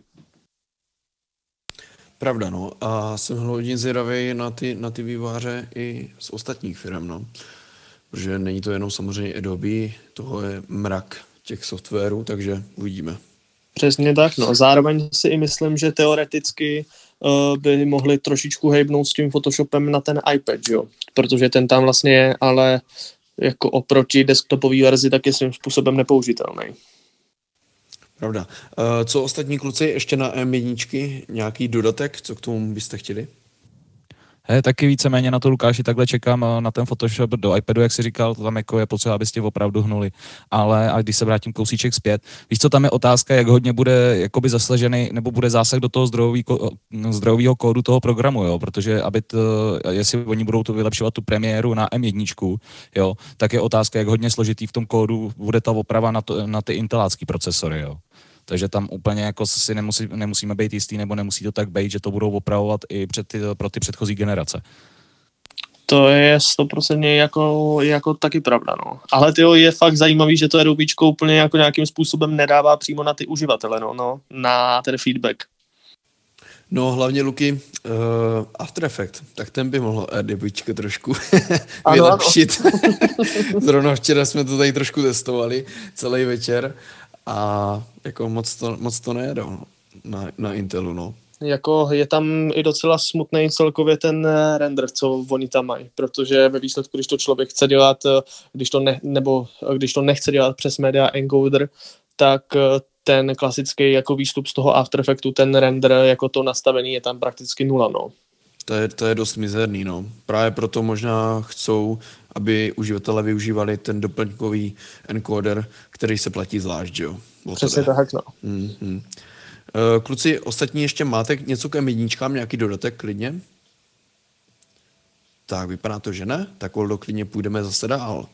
Pravda, no. A jsem hodně zvědavý na ty vývojáře i z ostatních firm, no. Protože není to jenom samozřejmě Adobe, toho je mrak těch softwarů, takže uvidíme. Přesně tak, no. Zároveň si i myslím, že teoreticky by mohli trošičku hejbnout s tím Photoshopem na ten iPad, jo. Protože ten tam vlastně je, ale jako oproti desktopové verzi tak je svým způsobem nepoužitelný. Pravda. Co ostatní kluci, ještě na M1, nějaký dodatek, co k tomu byste chtěli? Taky víceméně na to, Lukáši, takhle čekám na ten Photoshop do iPadu, jak jsi říkal, to tam jako je potřeba, abyste opravdu hnuli. Ale a když se vrátím kousíček zpět, víš co, tam je otázka, jak hodně bude jakoby zasažený, nebo bude zásah do toho zdrojového kódu toho programu, jo, protože jestli oni budou to vylepšovat tu premiéru na M1, jo, tak je otázka, jak hodně složitý v tom kódu bude ta oprava na ty intelácký procesory, jo. Takže tam úplně jako si nemusíme být jistý, nebo nemusí to tak být, že to budou opravovat i pro ty předchozí generace. To je 100% jako taky pravda, no. Ale tyjo, je fakt zajímavý, že to Adobečko úplně jako nějakým způsobem nedává přímo na ty uživatele, no na ten feedback. No hlavně, Luky, After Effects, tak ten by mohl Adobečko trošku vylepšit. Zrovna včera jsme to tady trošku testovali celý večer. A jako moc to nejedou na Intelu, no. Jako je tam i docela smutný celkově ten render, co oni tam mají, protože ve výsledku, když to člověk chce dělat, když to nechce dělat přes Media Encoder, tak ten klasický jako výstup z toho After Effectu, ten render, jako to nastavení je tam prakticky nula, no. To je dost mizerný, no. Právě proto možná chcou, aby uživatelé využívali ten doplňkový encoder, který se platí zvlášť, jo. Přesně tak, no. Mm-hmm. Kluci, ostatní ještě máte něco k M1, nějaký dodatek klidně? Tak, vypadá to, že ne? Tak Oldo, klidně půjdeme zase dál.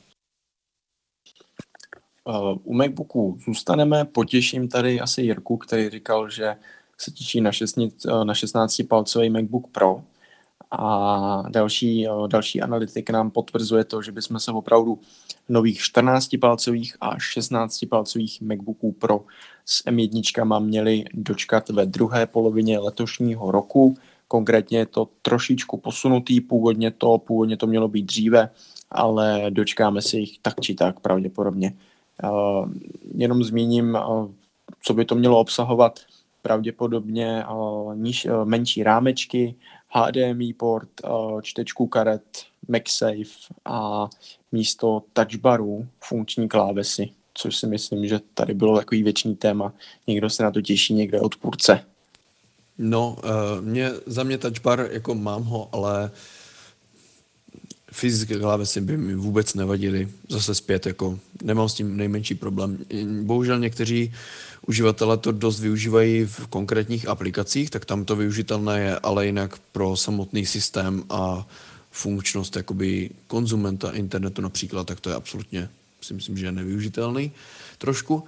U MacBooku zůstaneme, potěším tady asi Jirku, který říkal, že se těší na 16-palcový MacBook Pro. A další analytik nám potvrzuje to, že bychom se opravdu nových 14-palcových a 16-palcových MacBooků Pro s M1 měli dočkat ve druhé polovině letošního roku. Konkrétně je to trošičku posunutý, původně to mělo být dříve, ale dočkáme si jich tak či tak pravděpodobně. Jenom zmíním, co by to mělo obsahovat. Pravděpodobně menší rámečky, HDMI port, čtečku karet, MagSafe a místo touchbaru funkční klávesy, což si myslím, že tady bylo takový věčný téma. Někdo se na to těší, někdo je odpůrce. No, za mě touchbar, jako mám ho, ale fyzické klávesy by mi vůbec nevadily. Zase zpět, jako nemám s tím nejmenší problém. Bohužel někteří uživatelé to dost využívají v konkrétních aplikacích, tak tam to využitelné je, ale jinak pro samotný systém a funkčnost jakoby konzumenta internetu například, tak to je absolutně, si myslím, že je nevyužitelný trošku.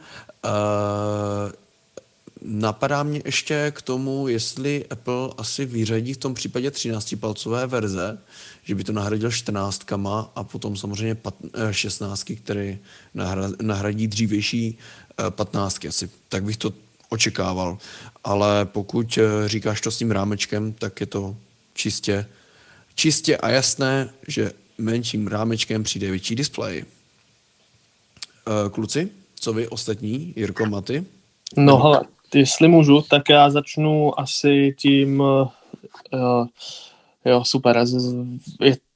Napadá mě ještě k tomu, jestli Apple asi vyřadí v tom případě 13-palcové verze, že by to nahradil 14 a potom samozřejmě 16, které nahradí dřívější 15 asi. Tak bych to očekával. Ale pokud říkáš to s tím rámečkem, tak je to čistě a jasné, že menším rámečkem přijde větší displej. Kluci, co vy ostatní? Jirko, Maty? No hele, jestli můžu, tak já začnu asi tím super.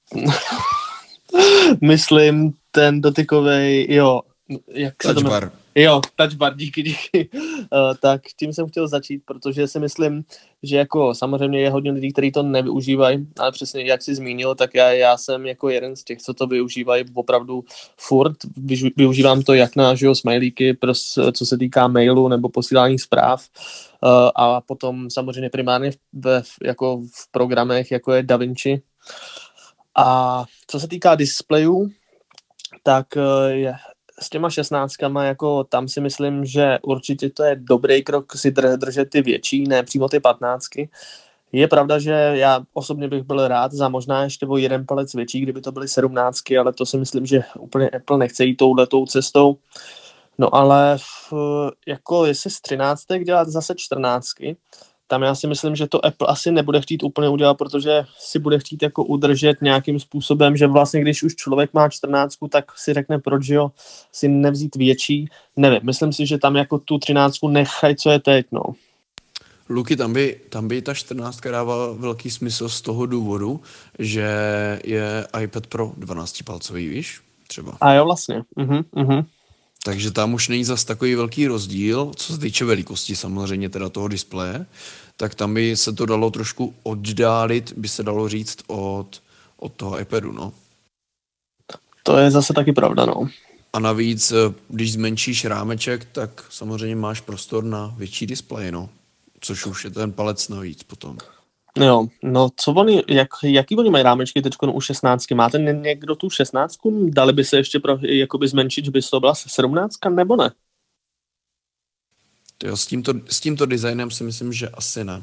Myslím ten dotykovej, jak se to jmenuje? Jo, touch bar, díky. Tak tím jsem chtěl začít, protože si myslím, že jako samozřejmě je hodně lidí, kteří to nevyužívají, ale přesně jak jsi zmínil, tak já jsem jako jeden z těch, co to využívají opravdu furt. Využívám to jak na smajlíky, co se týká mailu nebo posílání zpráv, a potom samozřejmě primárně jako v programech, jako je DaVinci. A co se týká displejů, tak s těma 16kama, jako tam si myslím, že určitě to je dobrý krok si držet ty větší, ne přímo ty 15. Je pravda, že já osobně bych byl rád za možná ještě o jeden palec větší, kdyby to byly 17, ale to si myslím, že úplně Apple nechce jít touhletou cestou. No ale jako jestli z 13 dělat zase 14, tam já si myslím, že to Apple asi nebude chtít úplně udělat, protože si bude chtít jako udržet nějakým způsobem, že vlastně když už člověk má 14, tak si řekne, proč jo, si nevzít větší. Nevím, myslím si, že tam jako tu 13 nechaj, co je teď, no. Luky, tam by ta 14 dává velký smysl z toho důvodu, že je iPad Pro 12-palcový, víš? Třeba. A jo, vlastně. Takže tam už není zas takový velký rozdíl, co se týče velikosti samozřejmě teda toho displeje, tak tam by se to dalo trošku oddálit, by se dalo říct, od toho iPadu, no. To je zase taky pravda, no. A navíc, když zmenšíš rámeček, tak samozřejmě máš prostor na větší displej, no. Což už je ten palec navíc potom. Jo, no co oni, jaký oni mají rámečky teď u 16? Máte někdo tu 16? Dali by se ještě jakoby zmenšit, že by to byla 17, nebo ne? Jo, s tímto designem si myslím, že asi ne.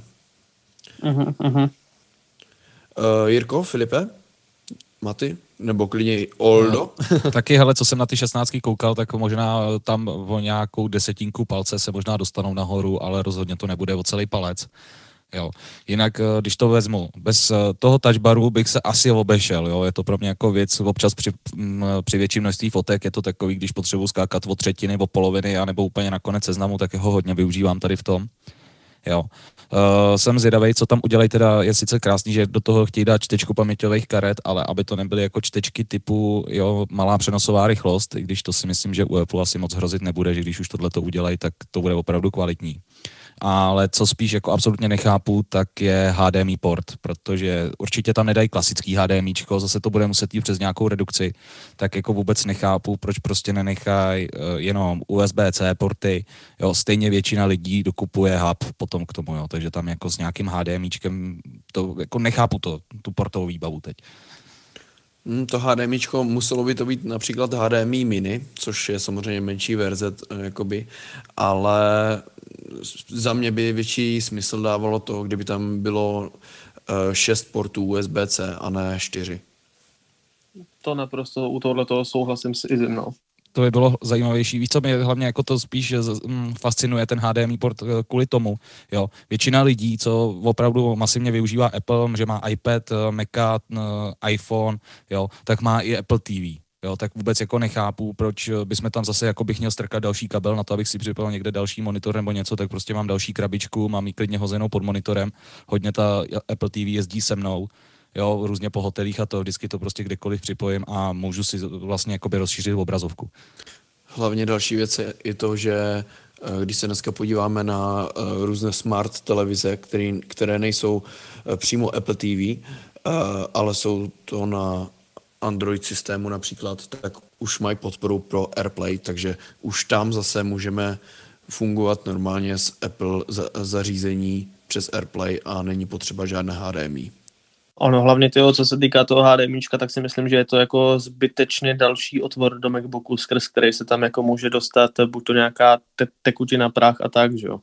Jirko, Filipe? Maty? Nebo klidně Oldo? Taky, hele, co jsem na ty 16 koukal, tak možná tam o nějakou desetinku palce se možná dostanou nahoru, ale rozhodně to nebude o celý palec. Jo. Jinak, když to vezmu, bez toho touchbaru bych se asi obešel, jo. Je to pro mě jako věc, občas při větším množství fotek je to takový, když potřebuji skákat o třetiny, o poloviny, anebo úplně na konec seznamu, tak ho hodně využívám tady v tom. Jo. Jsem zvědavej, co tam udělají, teda je sice krásný, že do toho chtějí dát čtečku paměťových karet, ale aby to nebyly jako čtečky typu, jo, malá přenosová rychlost, i když to si myslím, že u Apple asi moc hrozit nebude, že když už tohle to udělají, tak to bude opravdu kvalitní. Ale co spíš jako absolutně nechápu, tak je HDMI port, protože určitě tam nedají klasický HDMIčko, zase to bude muset jít přes nějakou redukci, tak jako vůbec nechápu, proč prostě nenechají jenom USB-C porty, jo, stejně většina lidí dokupuje hub potom k tomu, jo, takže tam jako s nějakým HDMIčkem, to jako nechápu tu portovou výbavu teď. To HDMIčko muselo by to být například HDMI mini, což je samozřejmě menší verze, jakoby, ale za mě by větší smysl dávalo to, kdyby tam bylo 6 portů USB-C a ne 4. To naprosto u tohoto souhlasím s Izim, no. To by bylo zajímavější. Víc, co mě hlavně jako to spíš fascinuje, ten HDMI port kvůli tomu. Jo. Většina lidí, co opravdu masivně využívá Apple, že má iPad, Maca, iPhone, jo, tak má i Apple TV. Jo, tak vůbec jako nechápu, proč bychom tam zase jako bych měl strkat další kabel na to, abych si připojil někde další monitor nebo něco, tak prostě mám další krabičku, mám ji klidně hozenou pod monitorem. Hodně ta Apple TV jezdí se mnou. Jo, různě po hotelích a to, vždycky to prostě kdekoliv připojím a můžu si vlastně jakoby rozšířit obrazovku. Hlavně další věc je to, že když se dneska podíváme na různé smart televize, které nejsou přímo Apple TV, ale jsou to na Android systému například, tak už mají podporu pro AirPlay, takže už tam zase můžeme fungovat normálně s Apple zařízení přes AirPlay a není potřeba žádné HDMI. Ono, hlavně toho, co se týká toho HDMIčka, tak si myslím, že je to jako zbytečně další otvor do MacBooku, skrz který se tam jako může dostat buď to nějaká tekutina, prach a tak, že jo.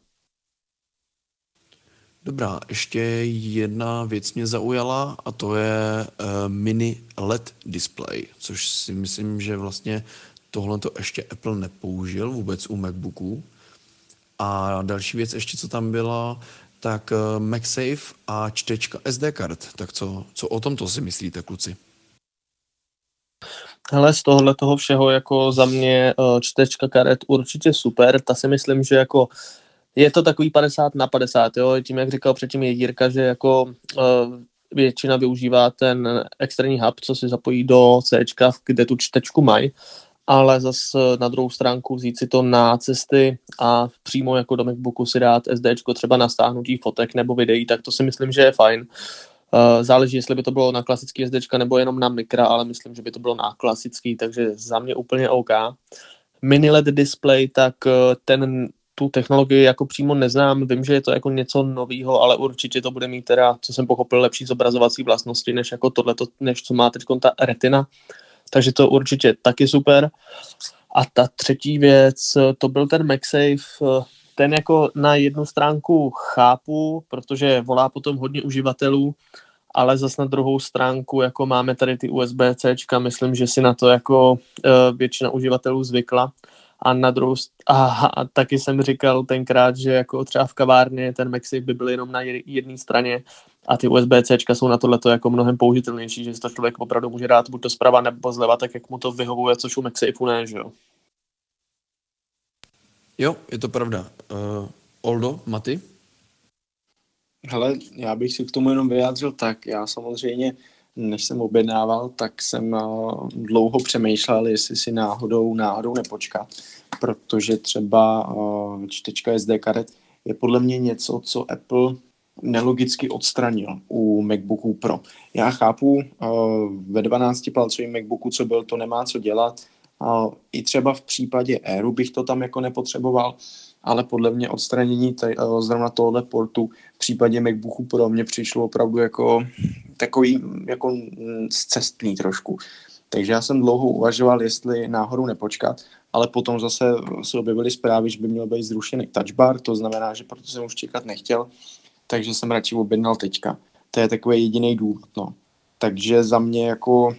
Dobrá, ještě jedna věc mě zaujala a to je mini LED display, což si myslím, že vlastně tohle to ještě Apple nepoužil vůbec u MacBooků. A další věc ještě, co tam byla, tak MagSafe a čtečka SD kart. Tak co o tomto si myslíte, kluci? Hele, z tohohle toho všeho jako za mě čtečka karet určitě super. Ta si myslím, že jako je to takový 50/50, jo. Tím, jak říkal předtím Jirka, že jako většina využívá ten externí hub, co si zapojí do Cčka, kde tu čtečku mají. ale zase na druhou stránku vzít si to na cesty a přímo jako do MacBooku si dát SDčko třeba na stáhnutí fotek nebo videí, tak to si myslím, že je fajn. Záleží, jestli by to bylo na klasický SDčka nebo jenom na mikra, ale myslím, že by to bylo na klasický, takže za mě úplně OK. Mini LED display, tak tu technologii jako přímo neznám, vím, že je to jako něco novýho, ale určitě to bude mít teda, co jsem pochopil, lepší zobrazovací vlastnosti, než jako tohleto, než co má teď ta Retina. Takže to určitě taky super. A ta třetí věc, to byl ten MagSafe, ten jako na jednu stránku chápu, protože volá potom hodně uživatelů, ale zase na druhou stránku jako máme tady ty USB-Cčka, myslím, že si na to jako většina uživatelů zvykla. A na druhou a taky jsem říkal tenkrát, že jako třeba v kavárně ten MagSafe by byl jenom na jedné straně a ty USB-Cčka jsou na tohleto jako mnohem použitelnější, že si to člověk opravdu může dát buď to zprava nebo zleva, tak jak mu to vyhovuje, což u MagSafeu ne, že jo? Jo, je to pravda. Oldo, Maty? Hele, já bych si k tomu jenom vyjádřil tak. Já samozřejmě, než jsem objednával, tak jsem dlouho přemýšlel, jestli si náhodou nepočkat, protože třeba čtečka SD karet je podle mě něco, co Apple nelogicky odstranil u MacBooku Pro. Já chápu, ve 12-palcovém MacBooku, co byl, to nemá co dělat. I třeba v případě Airu bych to tam jako nepotřeboval, ale podle mě odstranění zrovna tohohle portu v případě MacBooku Pro mě přišlo opravdu jako takový jako zcestný trošku. Takže já jsem dlouho uvažoval, jestli náhodou nepočkat, ale potom zase se objevily zprávy, že by měl být zrušený Touch Bar, to znamená, že proto jsem už čekat nechtěl, takže jsem radši objednal teďka. To je takový jediný důvod, no. Takže za mě jako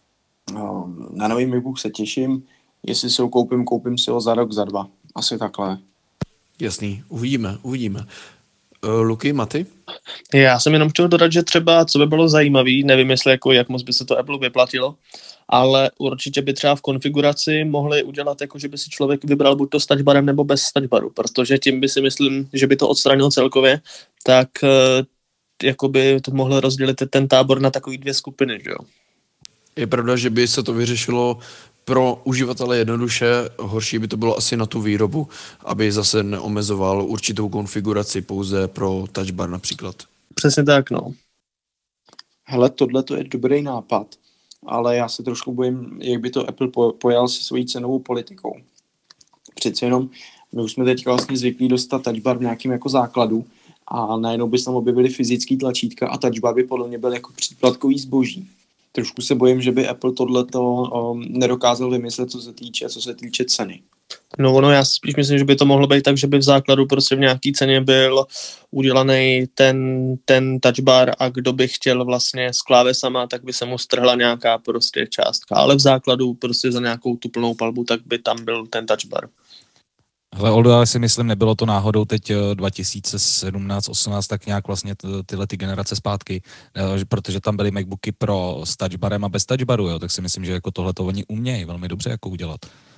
na nový MacBook se těším, jestli si ho koupím si ho za rok, za dva. Asi takhle. Jasný, uvidíme. Luky, Maty? Já jsem jenom chtěl dodat, že třeba, co by bylo zajímavé, nevím, jestli jako, jak moc by se to Apple vyplatilo, ale určitě by třeba v konfiguraci mohli udělat, jako že by si člověk vybral buď to s touchbarem nebo bez touchbaru, protože tím by si myslím, že by to odstranil celkově, tak jako by to mohlo rozdělit ten tábor na takový dvě skupiny, že jo? Je pravda, že by se to vyřešilo pro uživatele jednoduše, horší by to bylo asi na tu výrobu, aby zase neomezoval určitou konfiguraci pouze pro touchbar například. Přesně tak, no. Hele, tohle to je dobrý nápad, ale já se trošku bojím, jak by to Apple pojal se svojí cenovou politikou. Přece jenom my už jsme teďka vlastně zvyklí dostat touchbar v nějakém jako základu a najednou by se tam objevily fyzický tlačítka a touchbar by podle mě byl jako příplatkový zboží. Trošku se bojím, že by Apple tohleto nedokázal vymyslet, co se týče ceny. No ono, já spíš myslím, že by to mohlo být tak, že by v základu prostě v nějaký ceně byl udělaný ten touchbar a kdo by chtěl vlastně s klávesama, tak by se mu strhla nějaká prostě částka. Ale v základu prostě za nějakou tu plnou palbu, tak by tam byl ten touchbar. Hele, Oldo, já si myslím, nebylo to náhodou teď 2017-18, tak nějak vlastně tyhle ty generace zpátky, protože tam byly MacBooky Pro s touchbarem a bez touchbaru, jo, tak si myslím, že jako tohle to oni umějí velmi dobře jako udělat.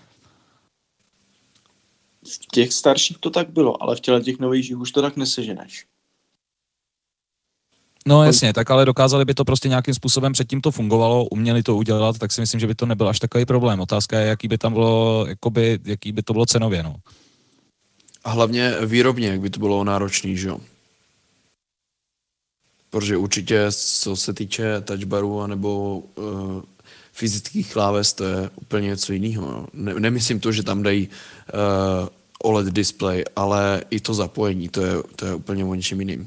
V těch starších to tak bylo, ale v těch novějších už to tak neseženeš. No jasně, tak ale dokázali by to prostě nějakým způsobem, předtím to fungovalo, uměli to udělat, tak si myslím, že by to nebyl až takový problém. Otázka je, jaký by tam bylo, jakoby, jaký by to bylo cenově, no. A hlavně výrobně, jak by to bylo náročný, že jo? Protože určitě, co se týče touchbaru anebo fyzických kláves, to je úplně něco jiného. No. Nemyslím to, že tam dají OLED display, ale i to zapojení, to je úplně o něčem jiným.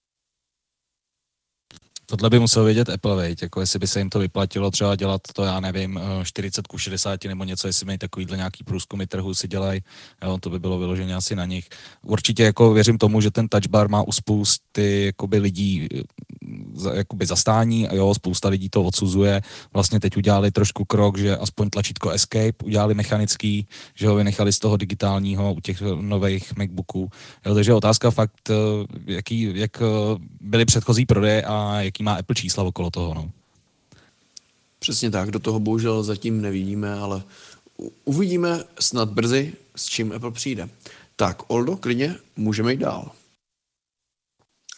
Tohle by musel vědět Apple, veď, jako jestli by se jim to vyplatilo třeba dělat to, já nevím, 40:60 nebo něco, jestli mají takovýhle nějaký průzkumy trhu si dělají, jo, to by bylo vyloženě asi na nich. Určitě jako věřím tomu, že ten touchbar má u spousty jakoby lidí jakoby zastání a jo, spousta lidí to odsuzuje. Vlastně teď udělali trošku krok, že aspoň tlačítko Escape udělali mechanický, že ho vynechali z toho digitálního u těch nových MacBooků. Jo, takže otázka fakt, jak byly předchozí prodeje a jaký má Apple čísla okolo toho, no. Přesně tak, do toho bohužel zatím nevidíme, ale uvidíme snad brzy, s čím Apple přijde. Tak, Oldo, klidně, můžeme jít dál.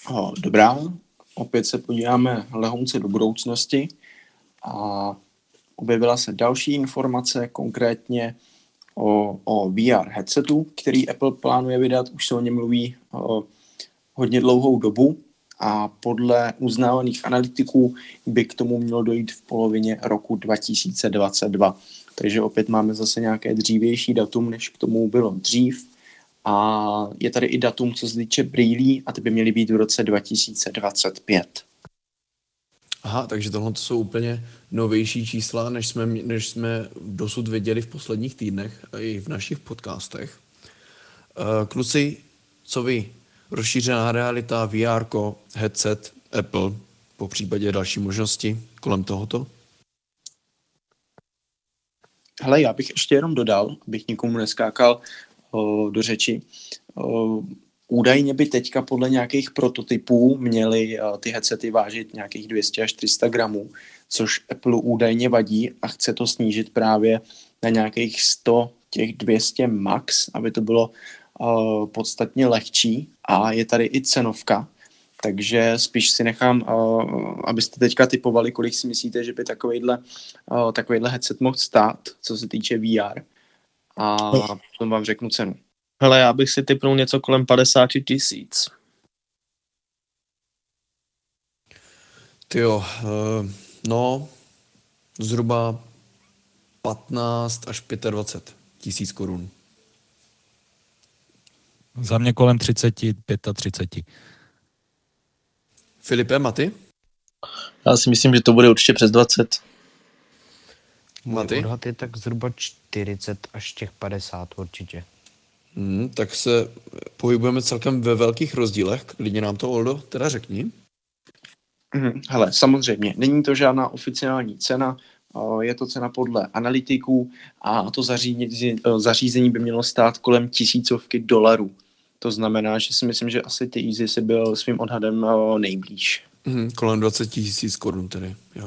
Dobrá, opět se podíváme lehonce do budoucnosti a objevila se další informace, konkrétně o VR headsetu, který Apple plánuje vydat. Už se o něm mluví hodně dlouhou dobu a podle uznávaných analytiků by k tomu mělo dojít v polovině roku 2022. Takže opět máme zase nějaké dřívější datum, než k tomu bylo dřív. A je tady i datum, co se týče brýlí, a ty by měly být v roce 2025. Aha, takže tohle jsou úplně novější čísla, než jsme dosud věděli v posledních týdnech a i v našich podcastech. Kluci, co vy? Rozšířená realita, VR, headset, Apple, po případě další možnosti kolem tohoto? Hele, já bych ještě jenom dodal, abych nikomu neskákal do řeči. Údajně by teďka podle nějakých prototypů měly ty headsety vážit nějakých 200 až 300 gramů, což Apple údajně vadí a chce to snížit právě na nějakých 100, těch 200 max, aby to bylo podstatně lehčí, a je tady i cenovka, takže spíš si nechám, abyste teďka typovali, kolik si myslíte, že by takovejhle headset mohl stát, co se týče VR, a potom vám řeknu cenu. Hele, já bych si typnul něco kolem 50 000. Tyjo, no, zhruba 15 až 25 tisíc korun. Za mě kolem 30, 35. Filipe, Maty? Já si myslím, že to bude určitě přes 20. Maty? Můj odhad je tak zhruba 40 až těch 50 určitě. Tak se pohybujeme celkem ve velkých rozdílech. Klidně nám to, Oldo, teda řekni. Hele, samozřejmě, není to žádná oficiální cena, je to cena podle analytiků a to zařízení by mělo stát kolem $1000. To znamená, že si myslím, že asi ty Easy si byl svým odhadem nejblíž. Kolem 20 000 korun tedy, jo.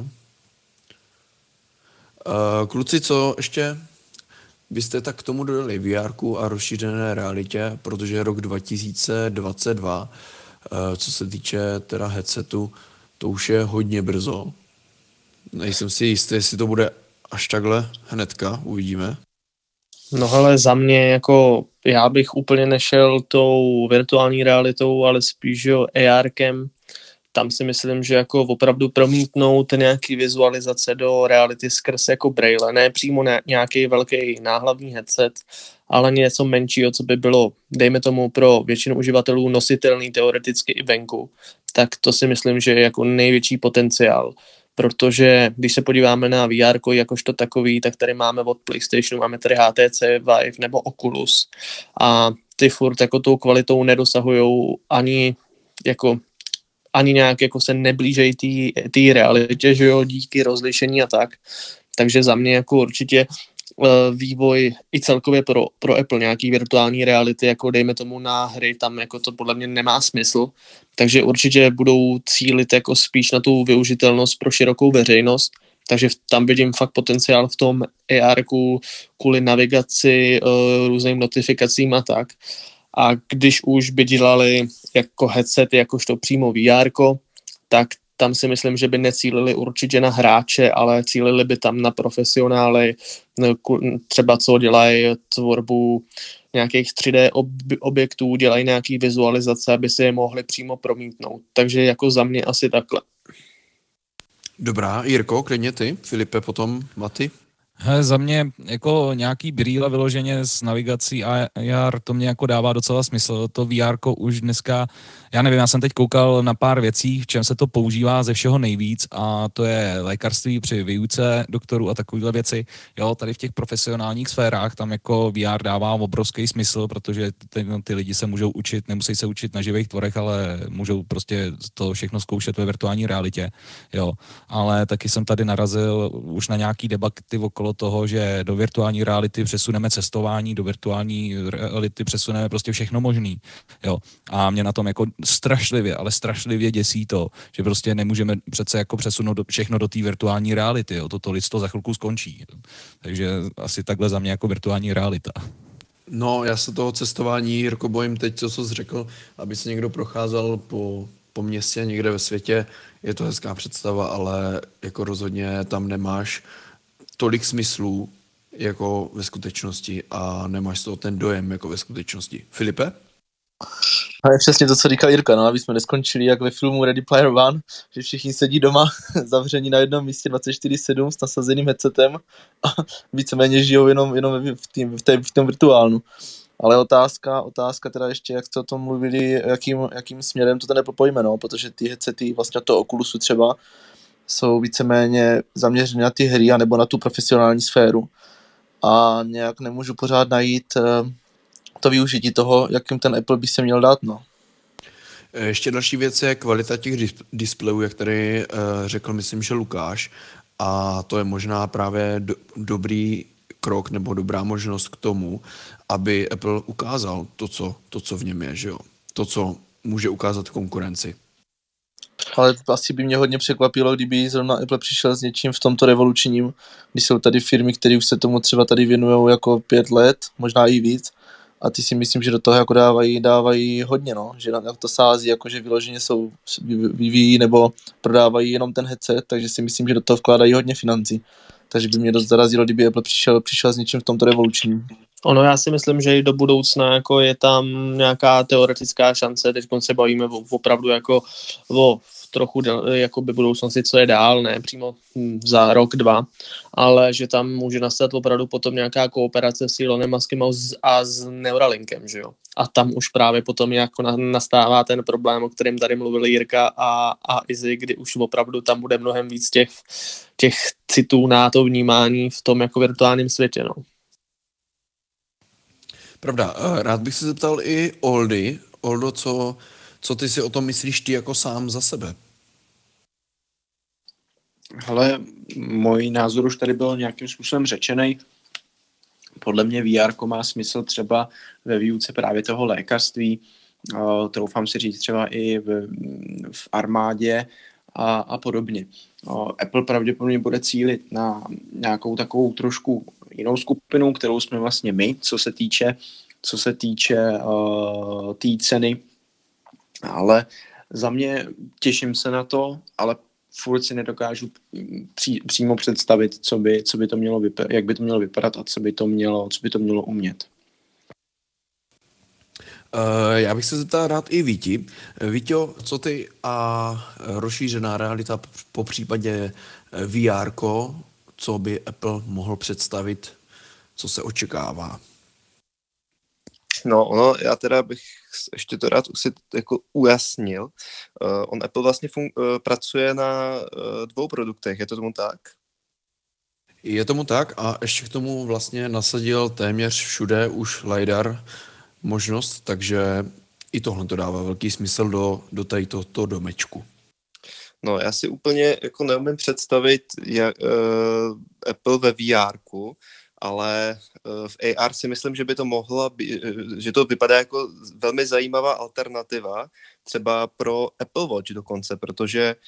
Kluci, co ještě byste tak k tomu dodali VR a rozšířené realitě, protože je rok 2022, co se týče teda headsetu, to už je hodně brzo. Nejsem si jistý, jestli to bude až takhle hnedka, uvidíme. No hele, za mě jako já bych úplně nešel tou virtuální realitou, ale spíš ARkem. Tam si myslím, že jako opravdu promítnout nějaký vizualizace do reality skrz jako braille, ne přímo nějaký velký náhlavní headset, ale něco menšího, co by bylo, dejme tomu, pro většinu uživatelů nositelný teoreticky i venku, tak to si myslím, že je jako největší potenciál. Protože když se podíváme na VR jakožto takový, tak tady máme od PlayStationu, máme tady HTC Vive nebo Oculus a ty furt jako tou kvalitou nedosahujou ani nějak jako se neblížejí té realitě, že jo, díky rozlišení a tak. Takže za mě jako určitě vývoj i celkově pro Apple nějaký virtuální reality, jako dejme tomu na hry, tam jako to podle mě nemá smysl, takže určitě budou cílit jako spíš na tu využitelnost pro širokou veřejnost, takže tam vidím fakt potenciál v tom AR-ku kvůli navigaci, různým notifikacím a tak. A když už by dělali jako headsety, jakožto přímo VR, tak tam si myslím, že by necílili určitě na hráče, ale cílili by tam na profesionály, třeba co dělají tvorbu nějakých 3D objektů, dělají nějaký vizualizace, aby si je mohli přímo promítnout. Takže jako za mě asi takhle. Dobrá, Jirko, klidně ty, Filipe, potom Maty. Za mě jako nějaký brýle vyloženě s navigací AR, to mě jako dává docela smysl. To VR už dneska, já nevím, já jsem teď koukal na pár věcí, v čem se to používá ze všeho nejvíc, a to je lékařství při výuce doktorů a takovéhle věci. Jo, tady v těch profesionálních sférách tam jako VR dává obrovský smysl, protože ty lidi se můžou učit, nemusí se učit na živých tvorech, ale můžou prostě to všechno zkoušet ve virtuální realitě. Jo, ale taky jsem tady narazil už na nějaký debaty okolo toho, že do virtuální reality přesuneme cestování, do virtuální reality přesuneme prostě všechno možný. Jo. A mě na tom jako strašlivě děsí to, že prostě nemůžeme přece jako přesunout všechno do té virtuální reality. Jo. Toto lidstvo za chvilku skončí. Takže asi takhle za mě jako virtuální realita. No, já se toho cestování, Jirko, bojím teď, co jsi řekl, aby se někdo procházel po městě někde ve světě. Je to hezká představa, ale jako rozhodně tam nemáš tolik smyslů jako ve skutečnosti a nemáš z toho ten dojem jako ve skutečnosti. Filipe? A je přesně to, co říkal Jirka, no, aby jsme neskončili jak ve filmu Ready Player One, že všichni sedí doma zavření na jednom místě 24/7 s nasazeným headsetem a víceméně žijou jenom v tom virtuálnu. Ale otázka teda ještě, jak jste o tom mluvili, jakým směrem to ten Apple pojme, no, protože ty headsety vlastně to Oculusu třeba jsou víceméně zaměřené na ty hry anebo na tu profesionální sféru a nějak nemůžu pořád najít to využití toho, jakým ten Apple by se měl dát, no. Ještě další věc je kvalita těch displejů, jak tady řekl, myslím, že Lukáš, a to je možná právě dobrý krok nebo dobrá možnost k tomu, aby Apple ukázal to, co v něm je, že jo? To, co může ukázat konkurenci. Ale asi by mě hodně překvapilo, kdyby zrovna Apple přišel s něčím v tomto revolučním, když jsou tady firmy, které už se tomu třeba tady věnují jako 5 let, možná i víc, a ty si myslím, že do toho jako dávají hodně, no, že na to sází, jakože vyloženě vyvíjí nebo prodávají jenom ten headset, takže si myslím, že do toho vkládají hodně financí. Takže by mě dost zarazilo, kdyby Apple přišel s něčím v tomto revolučním. Ono, já si myslím, že i do budoucna jako je tam nějaká teoretická šance, teď se bavíme opravdu jako o trochu jakoby budoucnosti, co je dál, ne přímo za rok, 2, ale že tam může nastat opravdu potom nějaká kooperace s Elonem Muskem a s Neuralinkem, že jo. A tam už právě potom jako nastává ten problém, o kterém tady mluvili Jirka a Izzy, kdy už opravdu tam bude mnohem víc těch citů na to vnímání v tom jako virtuálním světě, no. Pravda, rád bych se zeptal i Oldy. Oldo, co ty si o tom myslíš ty jako sám za sebe? Hele, můj názor už tady byl nějakým způsobem řečený. Podle mě VR má smysl třeba ve výuce právě toho lékařství, troufám si říct třeba i v armádě a podobně. Apple pravděpodobně bude cílit na nějakou takovou trošku jinou skupinu, kterou jsme vlastně my, co se týče té ceny, ale za mě těším se na to, ale furt si nedokážu přímo představit, co by to mělo jak by to mělo vypadat a co by to mělo umět. Já bych se zeptal rád i Víti. Víťo, co ty a rozšířená realita, po případě VR, co by Apple mohl představit, co se očekává? No, já teda bych ještě to rád si jako ujasnil. Apple vlastně pracuje na 2 produktech, je to tomu tak? Je tomu tak a ještě k tomu vlastně nasadil téměř všude už LiDAR možnost, takže i tohle to dává velký smysl do tady tohoto domečku. No, já si úplně jako neumím představit Apple ve VR-ku, ale v AR si myslím, že by to mohla být, že to vypadá jako velmi zajímavá alternativa třeba pro Apple Watch dokonce, protože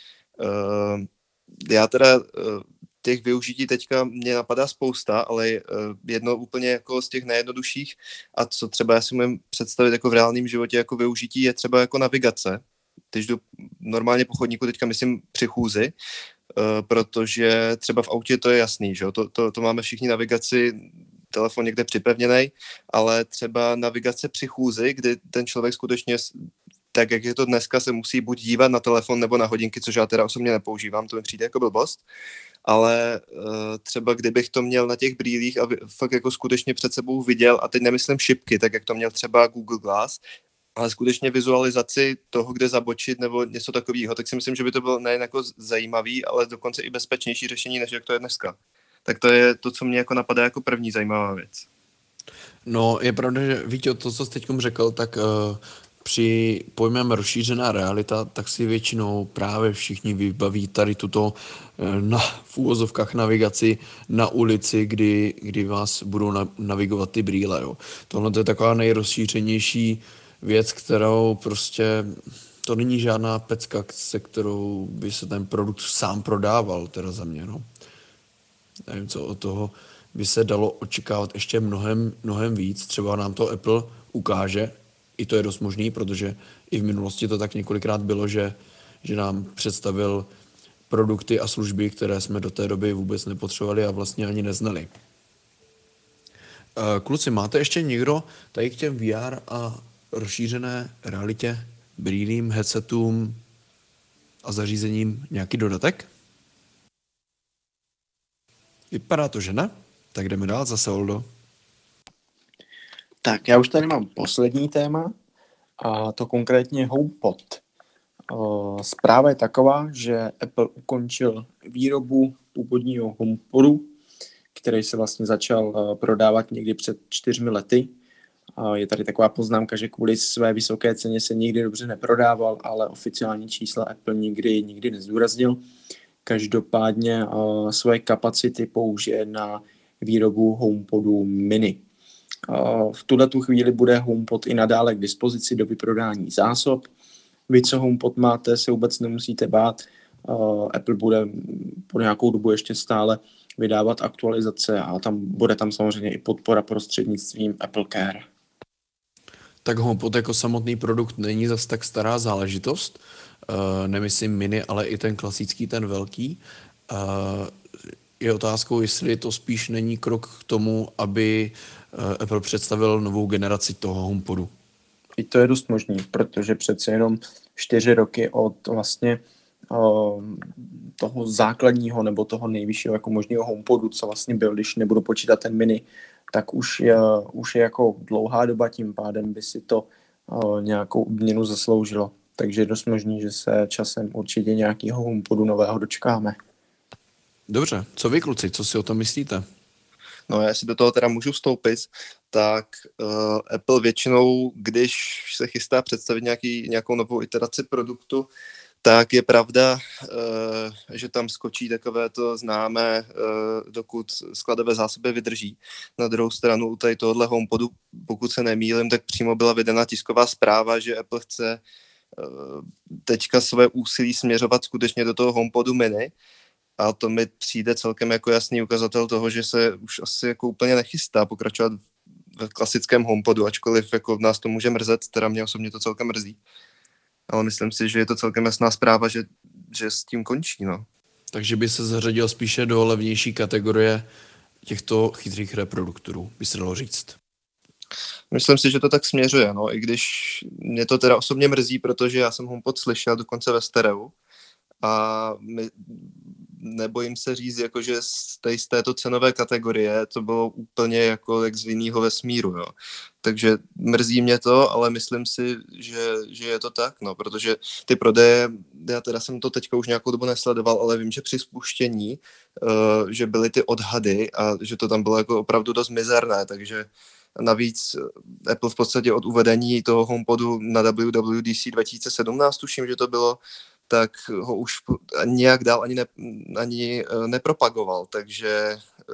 já teda těch využití teďka mě napadá spousta, ale jedno úplně jako z těch nejjednodušších a co třeba já si můžu představit jako v reálném životě jako využití je třeba jako navigace. Když jdu normálně po chodníku, teďka myslím při chůzi, protože třeba v autě to je jasný, že jo? To máme všichni navigaci, telefon někde připevněnej, ale třeba navigace při chůzi, kdy ten člověk skutečně, tak jak je to dneska, se musí buď dívat na telefon nebo na hodinky, což já teda osobně nepoužívám, to mi přijde jako blbost, ale třeba kdybych to měl na těch brýlích a fakt jako skutečně před sebou viděl, a teď nemyslím šipky, tak jak to měl třeba Google Glass, ale skutečně vizualizaci toho, kde zabočit nebo něco takového, tak si myslím, že by to bylo nejen jako zajímavý, ale dokonce i bezpečnější řešení, než jak to je dneska. Tak to je to, co mě jako napadá jako první zajímavá věc. No, je pravda, že Víťo, to, co jsi teď řekl, tak při pojmem rozšířená realita, tak si většinou právě všichni vybaví tady tuto v úvozovkách navigaci na ulici, kdy vás budou navigovat ty brýle. Jo. Tohle je taková nejrozšířenější věc, kterou prostě, to není žádná pecka, se kterou by se ten produkt sám prodával, teda za mě, no. Nevím, co od toho by se dalo očekávat ještě mnohem víc. Třeba nám to Apple ukáže, i to je dost možný, protože i v minulosti to tak několikrát bylo, že nám představil produkty a služby, které jsme do té doby vůbec nepotřebovali a vlastně ani neznali. Kluci, máte ještě někdo tady k těm VR a rozšířené realitě, brýlím, headsetům a zařízením nějaký dodatek? Vypadá to, že ne? Tak jdeme dál zase, Oldo. Tak, já už tady mám poslední téma, a to konkrétně HomePod. Zpráva je taková, že Apple ukončil výrobu původního HomePodu, který se vlastně začal prodávat někdy před 4 lety. Je tady taková poznámka, že kvůli své vysoké ceně se nikdy dobře neprodával, ale oficiální čísla Apple nikdy nezdůraznil. Každopádně své kapacity použije na výrobu HomePodu mini. V tuhletu chvíli bude HomePod i nadále k dispozici do vyprodání zásob. Vy, co HomePod máte, se vůbec nemusíte bát. Apple bude po nějakou dobu ještě stále vydávat aktualizace a bude tam samozřejmě i podpora prostřednictvím Apple Care. Tak HomePod jako samotný produkt není zas tak stará záležitost. Nemyslím mini, ale i ten klasický, ten velký. Je otázkou, jestli to spíš není krok k tomu, aby Apple představil novou generaci toho HomePodu. I to je dost možný, protože přece jenom 4 roky od vlastně toho základního nebo toho nejvyššího jako možného HomePodu, co vlastně byl, když nebudu počítat ten mini, tak už je jako dlouhá doba, tím pádem by si to nějakou obměnu zasloužilo. Takže je dost možný, že se časem určitě nějakého HomePodu nového dočkáme. Dobře, co vy, kluci, co si o tom myslíte? No, já si do toho teda můžu vstoupit, tak Apple většinou, když se chystá představit nějakou novou iteraci produktu, tak je pravda, že tam skočí takové to známé, dokud skladové zásoby vydrží. Na druhou stranu tady tohohle HomePodu, pokud se nemýlím, tak přímo byla vydána tisková zpráva, že Apple chce teďka své úsilí směřovat skutečně do toho HomePodu mini. A to mi přijde celkem jako jasný ukazatel toho, že se už asi jako úplně nechystá pokračovat v klasickém HomePodu, ačkoliv jako nás to může mrzet, teda mě osobně to celkem mrzí. Ale myslím si, že je to celkem jasná zpráva, že s tím končí, no. Takže by se zařadil spíše do levnější kategorie těchto chytrých reproduktorů, by se dalo říct. Myslím si, že to tak směřuje, no, i když mě to teda osobně mrzí, protože já jsem HomePod slyšel dokonce ve stereu a nebojím se říct, jako, že z této cenové kategorie to bylo úplně jako jak z jiného vesmíru, jo. Takže mrzí mě to, ale myslím si, že je to tak, no, protože ty prodeje, já teda jsem to teďka už nějakou dobu nesledoval, ale vím, že při spuštění, že byly ty odhady a že to tam bylo jako opravdu dost mizerné, takže navíc Apple v podstatě od uvedení toho HomePodu na WWDC 2017, tuším, že to bylo, tak ho už nějak dál ani nepropagoval, takže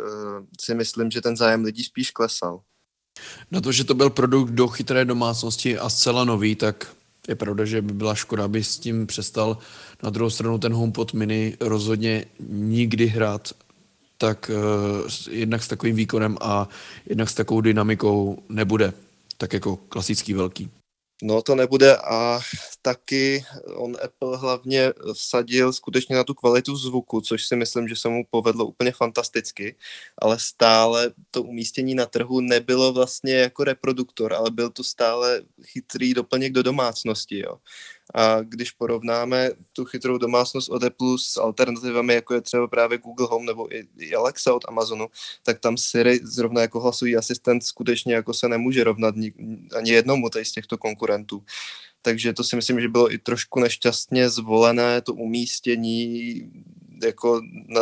si myslím, že ten zájem lidí spíš klesal. Na to, že to byl produkt do chytré domácnosti a zcela nový, tak je pravda, že by byla škoda, aby s tím přestal. Na druhou stranu ten HomePod mini rozhodně nikdy hrát tak jednak s takovým výkonem a jednak s takovou dynamikou nebude, tak jako klasický velký. No to nebude a taky Apple hlavně vsadil skutečně na tu kvalitu zvuku, což si myslím, že se mu povedlo úplně fantasticky, ale stále to umístění na trhu nebylo vlastně jako reproduktor, ale byl to stále chytrý doplněk do domácnosti, jo. A když porovnáme tu chytrou domácnost od Apple s alternativami, jako je třeba právě Google Home nebo i Alexa od Amazonu, tak tam Siri zrovna jako hlasový asistent skutečně jako se nemůže rovnat ani jednomu z těchto konkurentů. Takže to si myslím, že bylo i trošku nešťastně zvolené to umístění jako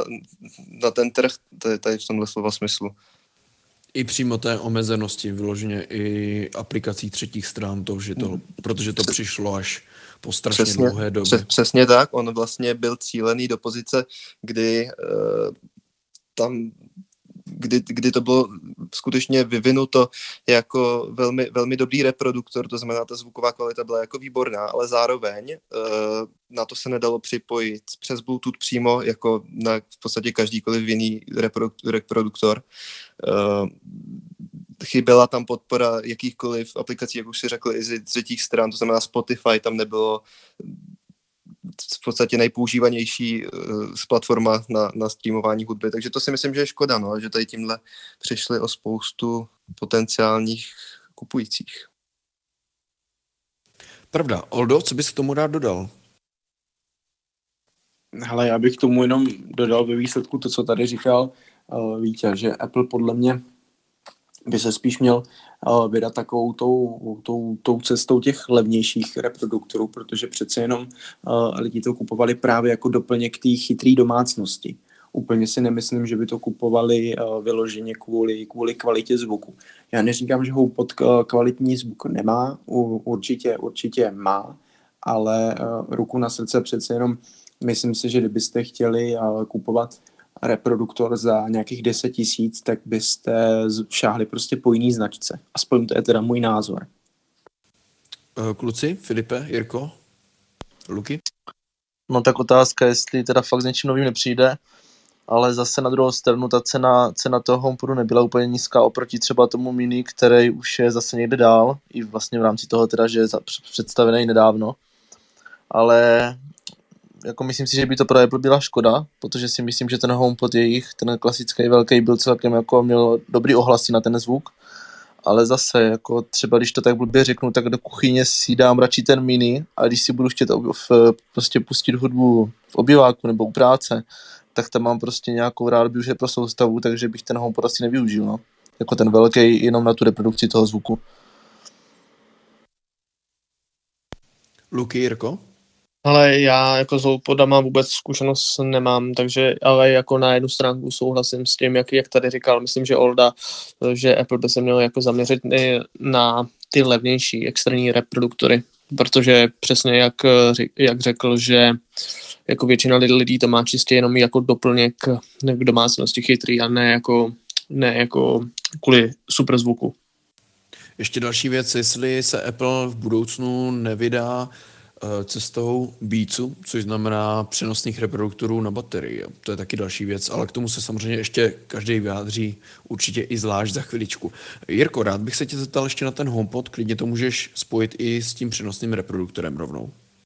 na ten trh tady v tomhle slova smyslu. I přímo té omezenosti, vyloženě i aplikací třetích stran, protože to přišlo až po strašně dlouhé době. Přesně tak, on vlastně byl cílený do pozice, kdy to bylo skutečně vyvinuto jako velmi, velmi dobrý reproduktor, to znamená, ta zvuková kvalita byla jako výborná, ale zároveň na to se nedalo připojit přes Bluetooth přímo, jako na v podstatě každýkoliv jiný reproduktor. Chyběla tam podpora jakýchkoliv aplikací, jak už si řekl, i z třetích stran, to znamená Spotify tam nebylo, v podstatě nejpoužívanější platforma na streamování hudby, takže to si myslím, že je škoda, no, že tady tímhle přišli o spoustu potenciálních kupujících. Pravda. Oldo, co bys k tomu rád dodal? Hele, já bych k tomu jenom dodal ve výsledku to, co tady říkal Vítě, že Apple podle mě by se spíš měl vydat takovou tou cestou těch levnějších reproduktorů, protože přece jenom lidi to kupovali právě jako doplněk té chytré domácnosti. Úplně si nemyslím, že by to kupovali vyloženě kvůli kvalitě zvuku. Já neříkám, že HomePod kvalitní zvuk nemá, určitě má, ale ruku na srdce přece jenom myslím si, že kdybyste chtěli kupovat reproduktor za nějakých 10 000, tak byste šáhli prostě po jiný značce. Aspoň to je teda můj názor. Kluci, Filipe, Jirko, Luky? No tak otázka, jestli teda fakt s něčím novým nepřijde, ale zase na druhou stranu ta cena toho HomePodu nebyla úplně nízká oproti třeba tomu Mini, který už je zase někde dál, i vlastně v rámci toho teda, že je představený nedávno. Ale jako myslím si, že by to pro Apple byla škoda, protože si myslím, že ten HomePod jejich, ten klasický velký, byl celkem jako měl dobrý ohlasy na ten zvuk, ale zase jako třeba když to tak blbě řeknu, tak do kuchyně si dám radši ten Mini a když si budu chtět prostě pustit hudbu v obyváku nebo u práce, tak tam mám prostě nějakou rádoby pro soustavu, takže bych ten HomePod asi nevyužil, no. Jako ten velký jenom na tu reprodukci toho zvuku. Luky, Jirko? Ale já jako s HomePodama vůbec zkušenost nemám, takže ale jako na jednu stránku souhlasím s tím, jak tady říkal, myslím, že Olda, že Apple by se měl jako zaměřit na ty levnější externí reproduktory, protože přesně jak řekl, že jako většina lidí to má čistě jenom jako doplněk k domácnosti chytrý a ne jako kvůli super zvuku. Ještě další věc, jestli se Apple v budoucnu nevydá cestou Beatsu, což znamená přenosných reproduktorů na baterii. To je taky další věc, ale k tomu se samozřejmě ještě každý vyjádří určitě i zvlášť za chviličku. Jirko, rád bych se tě zeptal ještě na ten HomePod, klidně to můžeš spojit i s tím přenosným reproduktorem rovnou.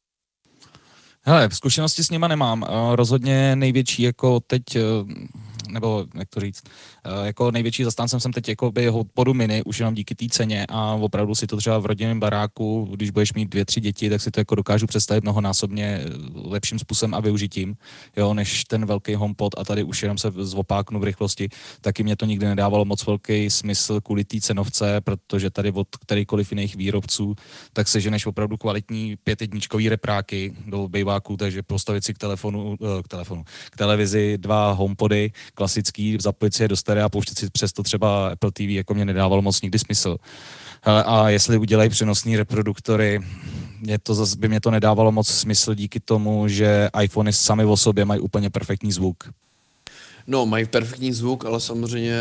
Hele, zkušenosti s nima nemám. Rozhodně největší jako teď, nebo jak to říct, jako největší zastáncem jsem teď jako by HomePodu Mini, už jenom díky té ceně a opravdu si to třeba v rodinném baráku, když budeš mít 2-3 děti, tak si to jako dokážu představit mnohonásobně lepším způsobem a využitím, jo, než ten velký HomePod a tady už jenom se zopáknu v rychlosti, taky mě to nikdy nedávalo moc velký smysl kvůli té cenovce, protože tady od kterýkoliv jiných výrobců, tak seženeš opravdu kvalitní 5jedničkový repráky do obejváku, takže postavit si k televizi 2 HomePody, klasický, zapojit si je do stereo a pouštět si přesto třeba Apple TV, jako mě nedávalo moc nikdy smysl. Hele, a jestli udělají přenosný reproduktory, by mě to nedávalo moc smysl díky tomu, že iPhony sami o sobě mají úplně perfektní zvuk. No, mají perfektní zvuk, ale samozřejmě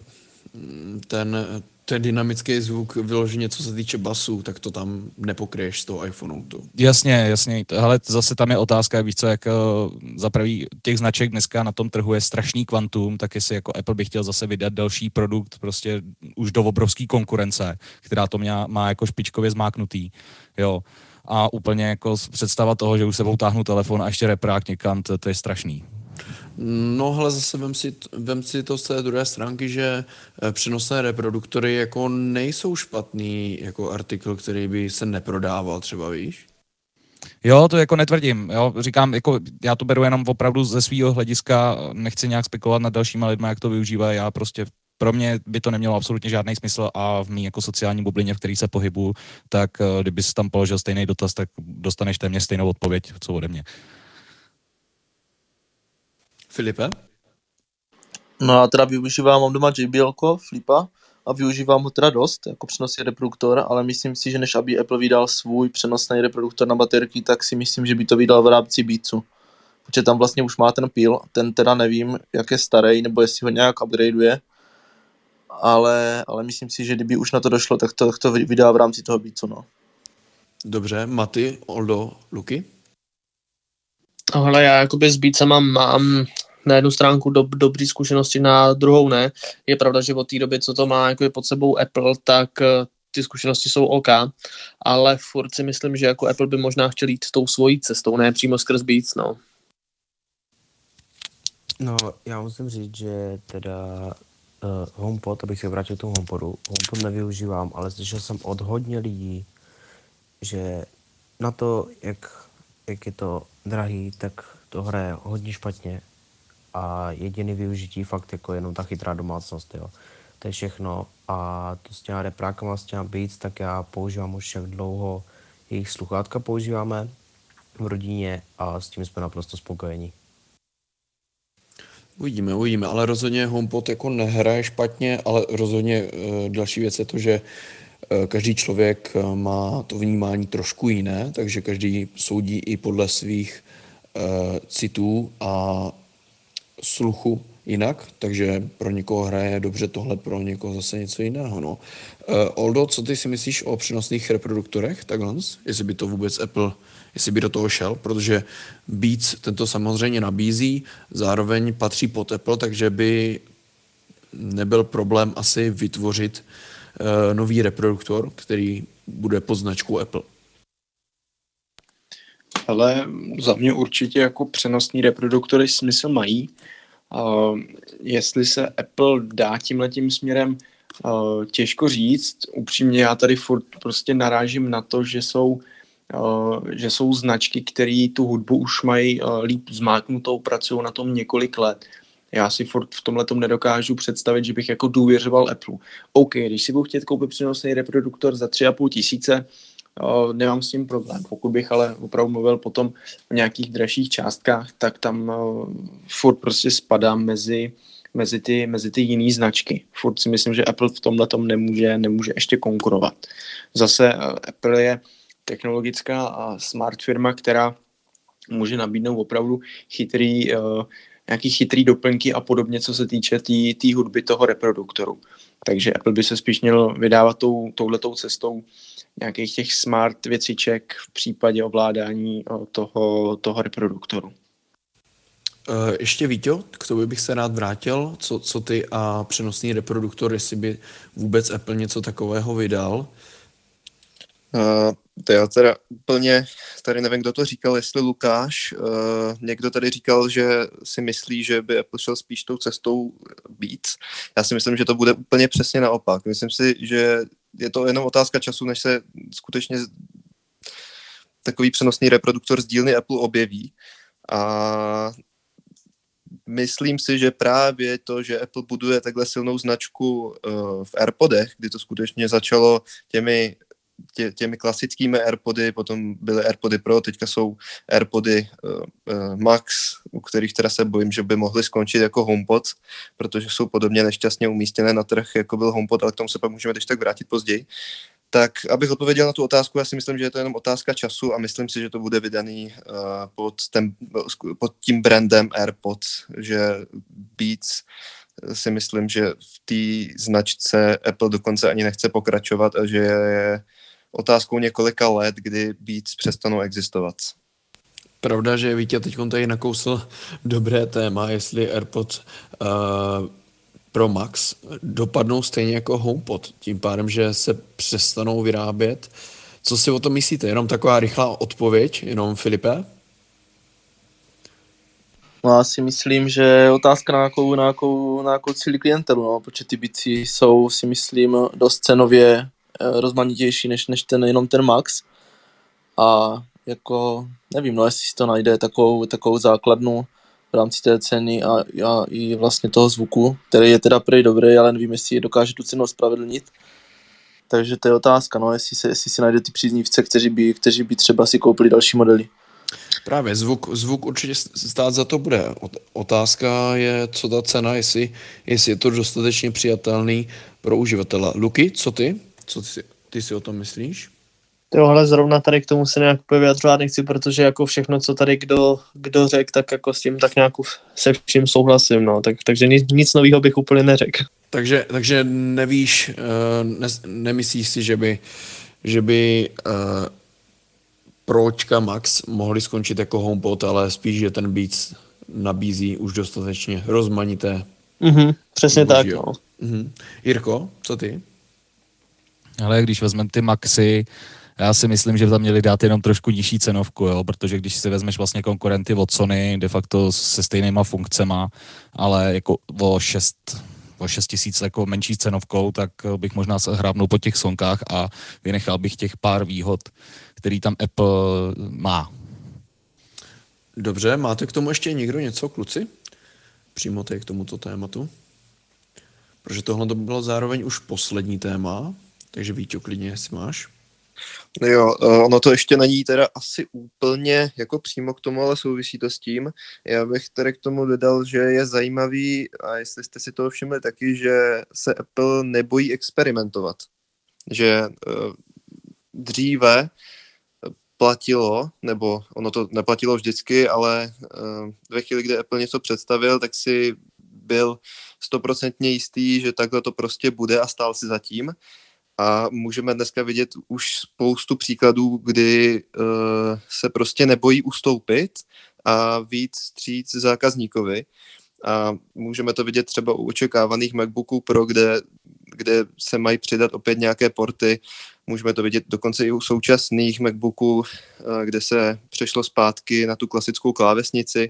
ten dynamický zvuk vyloženě, co se týče basu, tak to tam nepokryješ z toho iPhoneu. Jasně. Hele, zase tam je otázka, víš co, jak za prvý těch značek dneska na tom trhu je strašný kvantum, tak jestli jako Apple by chtěl zase vydat další produkt prostě už do obrovský konkurence, která to má jako špičkově zmáknutý, jo. A úplně jako představa toho, že už sebou táhnu telefon a ještě reprák někam, to je strašný. No, ale zase vem si to z té druhé stránky, že přenosné reproduktory jako nejsou špatný jako artikl, který by se neprodával třeba, víš? Jo, to jako netvrdím, jo, říkám, jako já to beru jenom opravdu ze svýho hlediska, nechci nějak spekulovat nad dalšíma lidma, jak to využívají, já prostě pro mě by to nemělo absolutně žádný smysl a v mý jako sociální bublině, v který se pohybuju, tak kdyby jsi tam položil stejný dotaz, tak dostaneš téměř stejnou odpověď, co ode mě. Filipe? No já teda mám doma JBL-ko, Flipa, a využívám ho teda dost, jako přenosný reproduktor, ale myslím si, že než aby Apple vydal svůj přenosný reproduktor na baterky, tak si myslím, že by to vydal v rámci Beatsu. Protože tam vlastně už má ten pil, ten teda nevím, jak je starý, nebo jestli ho nějak upgradeuje, ale myslím si, že kdyby už na to došlo, tak to vydá v rámci toho Beatsu, no. Dobře, Maty, Oldo, Luky? Hele, já jakoby s Beatsama mám na jednu stránku dobrý zkušenosti, na druhou ne. Je pravda, že od té doby, co to má jakoby pod sebou Apple, tak ty zkušenosti jsou OK, ale furt si myslím, že jako Apple by možná chtěl jít tou svojí cestou, ne přímo skrz Beats, no. No, já musím říct, že teda HomePod, abych se vrátil k tomu HomePod nevyužívám, ale slyšel jsem od hodně lidí, že na to, jak je to drahý, tak to hraje hodně špatně a jediný využití fakt jako jenom ta chytrá domácnost, jo. To je všechno a to s těma reprákama, s těma Beats, tak já používám už jak dlouho, jejich sluchátka používáme v rodině a s tím jsme naprosto spokojení. Uvidíme, ale rozhodně HomePod jako nehraje špatně, ale rozhodně další věc je to, že každý člověk má to vnímání trošku jiné, takže každý soudí i podle svých citů a sluchu jinak, takže pro někoho hraje dobře tohle, pro někoho zase něco jiného. No. Oldo, co ty si myslíš o přenosných reproduktorech, takhle? Jestli by to vůbec Apple, jestli by do toho šel, protože Beats tento samozřejmě nabízí, zároveň patří pod Apple, takže by nebyl problém asi vytvořit nový reproduktor, který bude pod značkou Apple. Ale za mě určitě jako přenosní reproduktory smysl mají. Jestli se Apple dá tímhletím směrem, těžko říct. Upřímně já tady furt prostě narážím na to, že jsou značky, které tu hudbu už mají líp zmáknutou, pracují na tom několik let. Já si furt v tomhletom nedokážu představit, že bych jako důvěřoval Apple. OK, když si budu chtět koupit přenosný reproduktor za 3,5 tisíce, nemám s tím problém. Pokud bych ale opravdu mluvil potom o nějakých dražších částkách, tak tam furt prostě spadám mezi ty jiné značky. Furt si myslím, že Apple v tomhletom nemůže ještě konkurovat. Zase Apple je technologická a smart firma, která může nabídnout opravdu nějaký chytrý doplňky a podobně, co se týče té hudby toho reproduktoru. Takže Apple by se spíš měl vydávat touhletou cestou nějakých těch smart věciček v případě ovládání toho reproduktoru. Ještě Víťo, k tomu bych se rád vrátil. Co ty a přenosný reproduktor, jestli by vůbec Apple něco takového vydal? To já teda úplně, tady nevím, kdo to říkal, jestli Lukáš, někdo tady říkal, že si myslí, že by Apple šel spíš tou cestou Beats. Já si myslím, že to bude úplně přesně naopak. Myslím si, že je to jenom otázka času, než se skutečně takový přenosný reproduktor z dílny Apple objeví. A myslím si, že právě to, že Apple buduje takhle silnou značku v AirPodech, kdy to skutečně začalo těmi klasickými AirPody, potom byly AirPody Pro, teďka jsou AirPody Max, u kterých teda se bojím, že by mohly skončit jako HomePod, protože jsou podobně nešťastně umístěné na trh, jako byl HomePod, ale k tomu se pak můžeme teď tak vrátit později. Tak abych odpověděl na tu otázku, já si myslím, že je to jenom otázka času a myslím si, že to bude vydaný pod tím brandem AirPods, že Beats si myslím, že v té značce Apple dokonce ani nechce pokračovat a že je otázkou několika let, kdy Beats přestanou existovat. Pravda, že Vítě teď tady nakousl dobré téma, jestli AirPods Pro Max dopadnou stejně jako HomePod, tím pádem, že se přestanou vyrábět. Co si o tom myslíte? Jenom taková rychlá odpověď, jenom Filipe? No, já si myslím, že je otázka na nějakou cíli klientelu, no, protože ty Beatsy jsou, si myslím, dost cenově rozmanitější než jenom ten Max. A jako, nevím, no, jestli si to najde takovou základnu v rámci té ceny a i vlastně toho zvuku, který je teda prej dobrý, ale nevím, jestli dokáže tu cenu ospravedlnit. Takže to je otázka, no, jestli si najde ty příznivce, kteří by třeba si koupili další modely. Právě, zvuk určitě stát za to bude. Otázka je, co ta cena, jestli je to dostatečně přijatelný pro uživatele. Luky, co ty? Co ty si o tom myslíš? Tohle zrovna tady k tomu se nějak vyjadřovat nechci, protože jako všechno, co tady kdo řekl, tak jako s tím tak nějak se vším souhlasím, no. Takže nic nového bych úplně neřekl. Takže nevíš, nemyslíš si, že by Pročka Max mohli skončit jako HomePod, ale spíš, že ten Beats nabízí už dostatečně rozmanité. Přesně tak, no. Jirko, co ty? Ale když vezmeme ty Maxy, já si myslím, že tam měli dát jenom trošku nižší cenovku, jo? Protože když si vezmeš vlastně konkurenty od Sony, de facto se stejnýma funkcema, ale jako o 6 tisíc jako menší cenovkou, tak bych možná se hrábnul po těch sonkách a vynechal bych těch pár výhod, který tam Apple má. Dobře, máte k tomu ještě někdo něco, kluci? Přímo tady k tomuto tématu? Protože tohle to bylo zároveň už poslední téma, takže Víťo, klidně, jestli máš. Jo, ono to ještě není teda asi úplně jako přímo k tomu, ale souvisí to s tím. Já bych tedy k tomu dodal, že je zajímavý, a jestli jste si toho všimli taky, že se Apple nebojí experimentovat. Že dříve platilo, nebo ono to neplatilo vždycky, ale ve chvíli, kdy Apple něco představil, tak si byl 100% jistý, že takhle to prostě bude a stál si za tím. A můžeme dneska vidět už spoustu příkladů, kdy se prostě nebojí ustoupit a víc vstříc zákazníkovi. A můžeme to vidět třeba u očekávaných MacBooků Pro, kde se mají přidat opět nějaké porty. Můžeme to vidět dokonce i u současných MacBooků, kde se přešlo zpátky na tu klasickou klávesnici.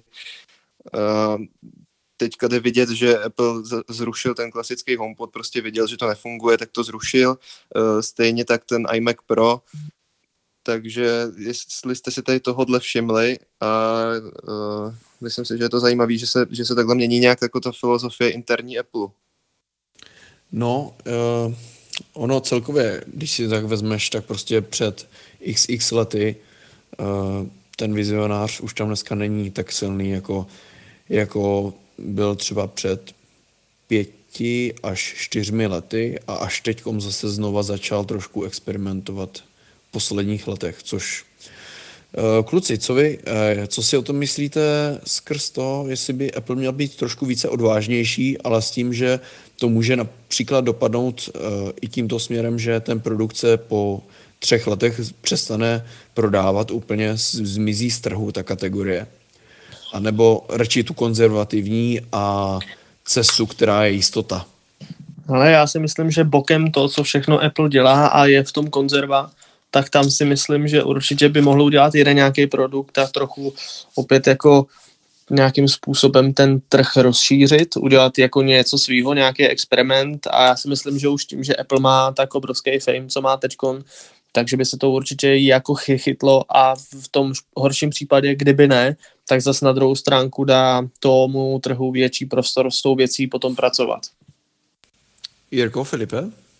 Teďka jde vidět, že Apple zrušil ten klasický HomePod, prostě viděl, že to nefunguje, tak to zrušil. Stejně tak ten iMac Pro. Takže jestli jste si tady tohodle všimli a myslím si, že je to zajímavé, že se takhle mění nějak jako ta filozofie interní Apple. No, ono celkově, když si tak vezmeš, tak prostě před XX lety ten vizionář už tam dneska není tak silný, jako byl třeba před 5 až 4 lety a až teďkom zase znova začal trošku experimentovat v posledních letech, což kluci, co si o tom myslíte skrz to, jestli by Apple měl být trošku více odvážnější, ale s tím, že to může například dopadnout i tímto směrem, že ten produkt se po 3 letech přestane prodávat, úplně zmizí z trhu ta kategorie. A nebo radši tu konzervativní a cestu, která je jistota. Ale já si myslím, že bokem to, co všechno Apple dělá a je v tom konzerva, tak tam si myslím, že určitě by mohl udělat jeden nějaký produkt a trochu opět jako nějakým způsobem ten trh rozšířit, udělat jako něco svýho, nějaký experiment a já si myslím, že už tím, že Apple má tak obrovský fame, co má teďkon, takže by se to určitě jako chytlo a v tom horším případě, kdyby ne, tak zase na druhou stránku dá tomu trhu větší prostor s tou věcí potom pracovat. Jirko, Filipe?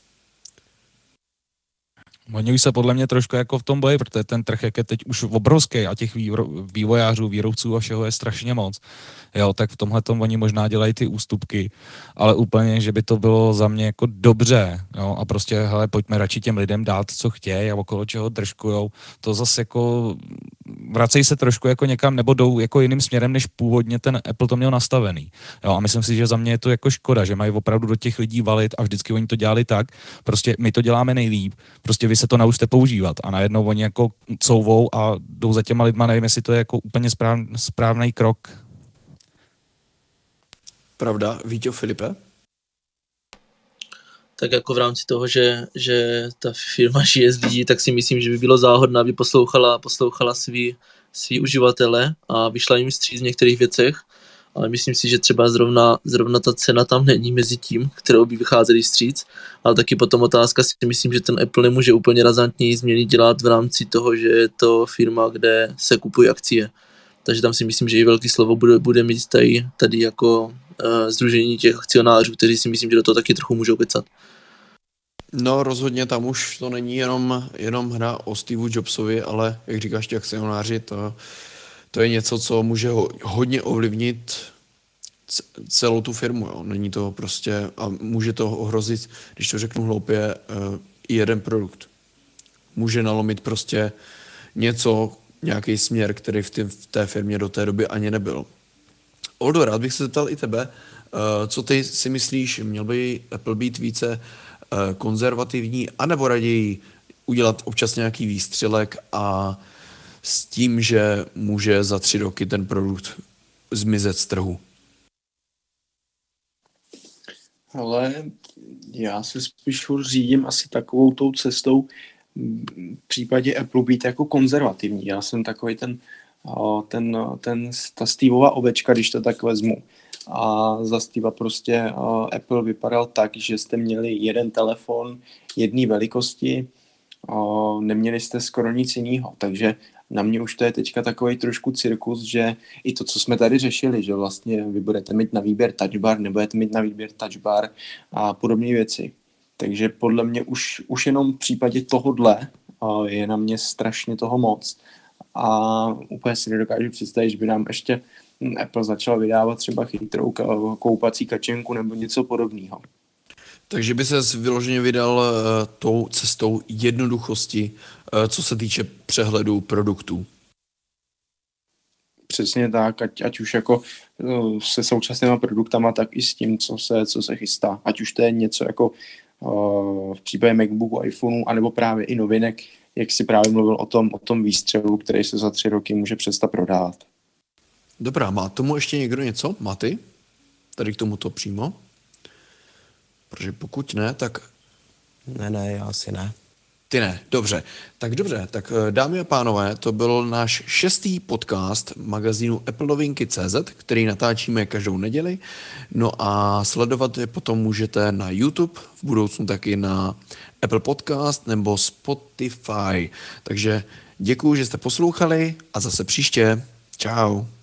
Oni už se podle mě trošku jako v tom boji, protože ten trh jak je teď už obrovský a těch vývojářů, výrobců a všeho je strašně moc. Jo, tak v tomhle tom oni možná dělají ty ústupky, ale úplně, že by to bylo za mě jako dobře, jo, a prostě, hele, pojďme radši těm lidem dát, co chtějí a okolo čeho držkujou, to zase jako vracejí se trošku jako někam, nebo jdou jako jiným směrem, než původně ten Apple to měl nastavený. Jo, a myslím si, že za mě je to jako škoda, že mají opravdu do těch lidí valit a vždycky oni to dělali tak, prostě my to děláme nejlíp, prostě vy se to naučte používat a najednou oni jako couvou a jdou za těma lidma, nevím, jestli to je jako úplně správný krok. Pravda, Víťo, Filipe? Tak jako v rámci toho, že ta firma žije z lidí, tak si myslím, že by bylo záhodné, aby poslouchala svý uživatele a vyšla jim vstříc v některých věcech, ale myslím si, že třeba zrovna ta cena tam není mezi tím, kterou by vycházeli vstříc, ale taky potom otázka si myslím, že ten Apple nemůže úplně razantněji změny dělat v rámci toho, že je to firma, kde se kupují akcie. Takže tam si myslím, že i velký slovo bude mít tady jako sdružení těch akcionářů, kteří si myslím, že do toho taky trochu můžou kecat. No rozhodně tam už to není jenom hra o Steve Jobsovi, ale jak říkáš, ti akcionáři, to je něco, co může hodně ovlivnit celou tu firmu. Jo. Není to prostě, a může to ohrozit, když to řeknu hloupě, i jeden produkt. Může nalomit prostě nějaký směr, který v té firmě do té doby ani nebyl. Oldo, rád bych se zeptal i tebe, co ty si myslíš, měl by Apple být více konzervativní, anebo raději udělat občas nějaký výstřelek a s tím, že může za 3 roky ten produkt zmizet z trhu? Ale já se spíš řídím asi takovou tou cestou v případě Apple být jako konzervativní. Já jsem takový ta Steveova ovečka, když to tak vezmu. A za Steva prostě Apple vypadal tak, že jste měli jeden telefon jedné velikosti, neměli jste skoro nic jiného, takže na mě už to je teďka takový trošku cirkus, že i to, co jsme tady řešili, že vlastně vy budete mít na výběr touchbar, nebudete mít na výběr touchbar a podobné věci. Takže podle mě už jenom v případě tohodle je na mě strašně toho moc. A úplně si nedokážu představit, že by nám ještě Apple začal vydávat třeba chytrou koupací kačenku nebo něco podobného. Takže by se vyloženě vydal tou cestou jednoduchosti, co se týče přehledu produktů. Přesně tak, ať už jako se současnými produktama, tak i s tím, co se chystá. Ať už to je něco jako v případě MacBooku, iPhoneu, anebo právě i novinek, jak si právě mluvil o tom výstřelu, který se za 3 roky může přestat prodávat. Dobrá, má tomu ještě někdo něco? Maty? Tady k tomuto přímo? Protože pokud ne, tak... Ne, já asi ne. Ty ne, dobře. Tak dámy a pánové, to byl náš 6. podcast magazínu Apple Novinky.cz, který natáčíme každou neděli. No a sledovat je potom můžete na YouTube, v budoucnu taky na Apple Podcast nebo Spotify. Takže děkuju, že jste poslouchali a zase příště. Čau.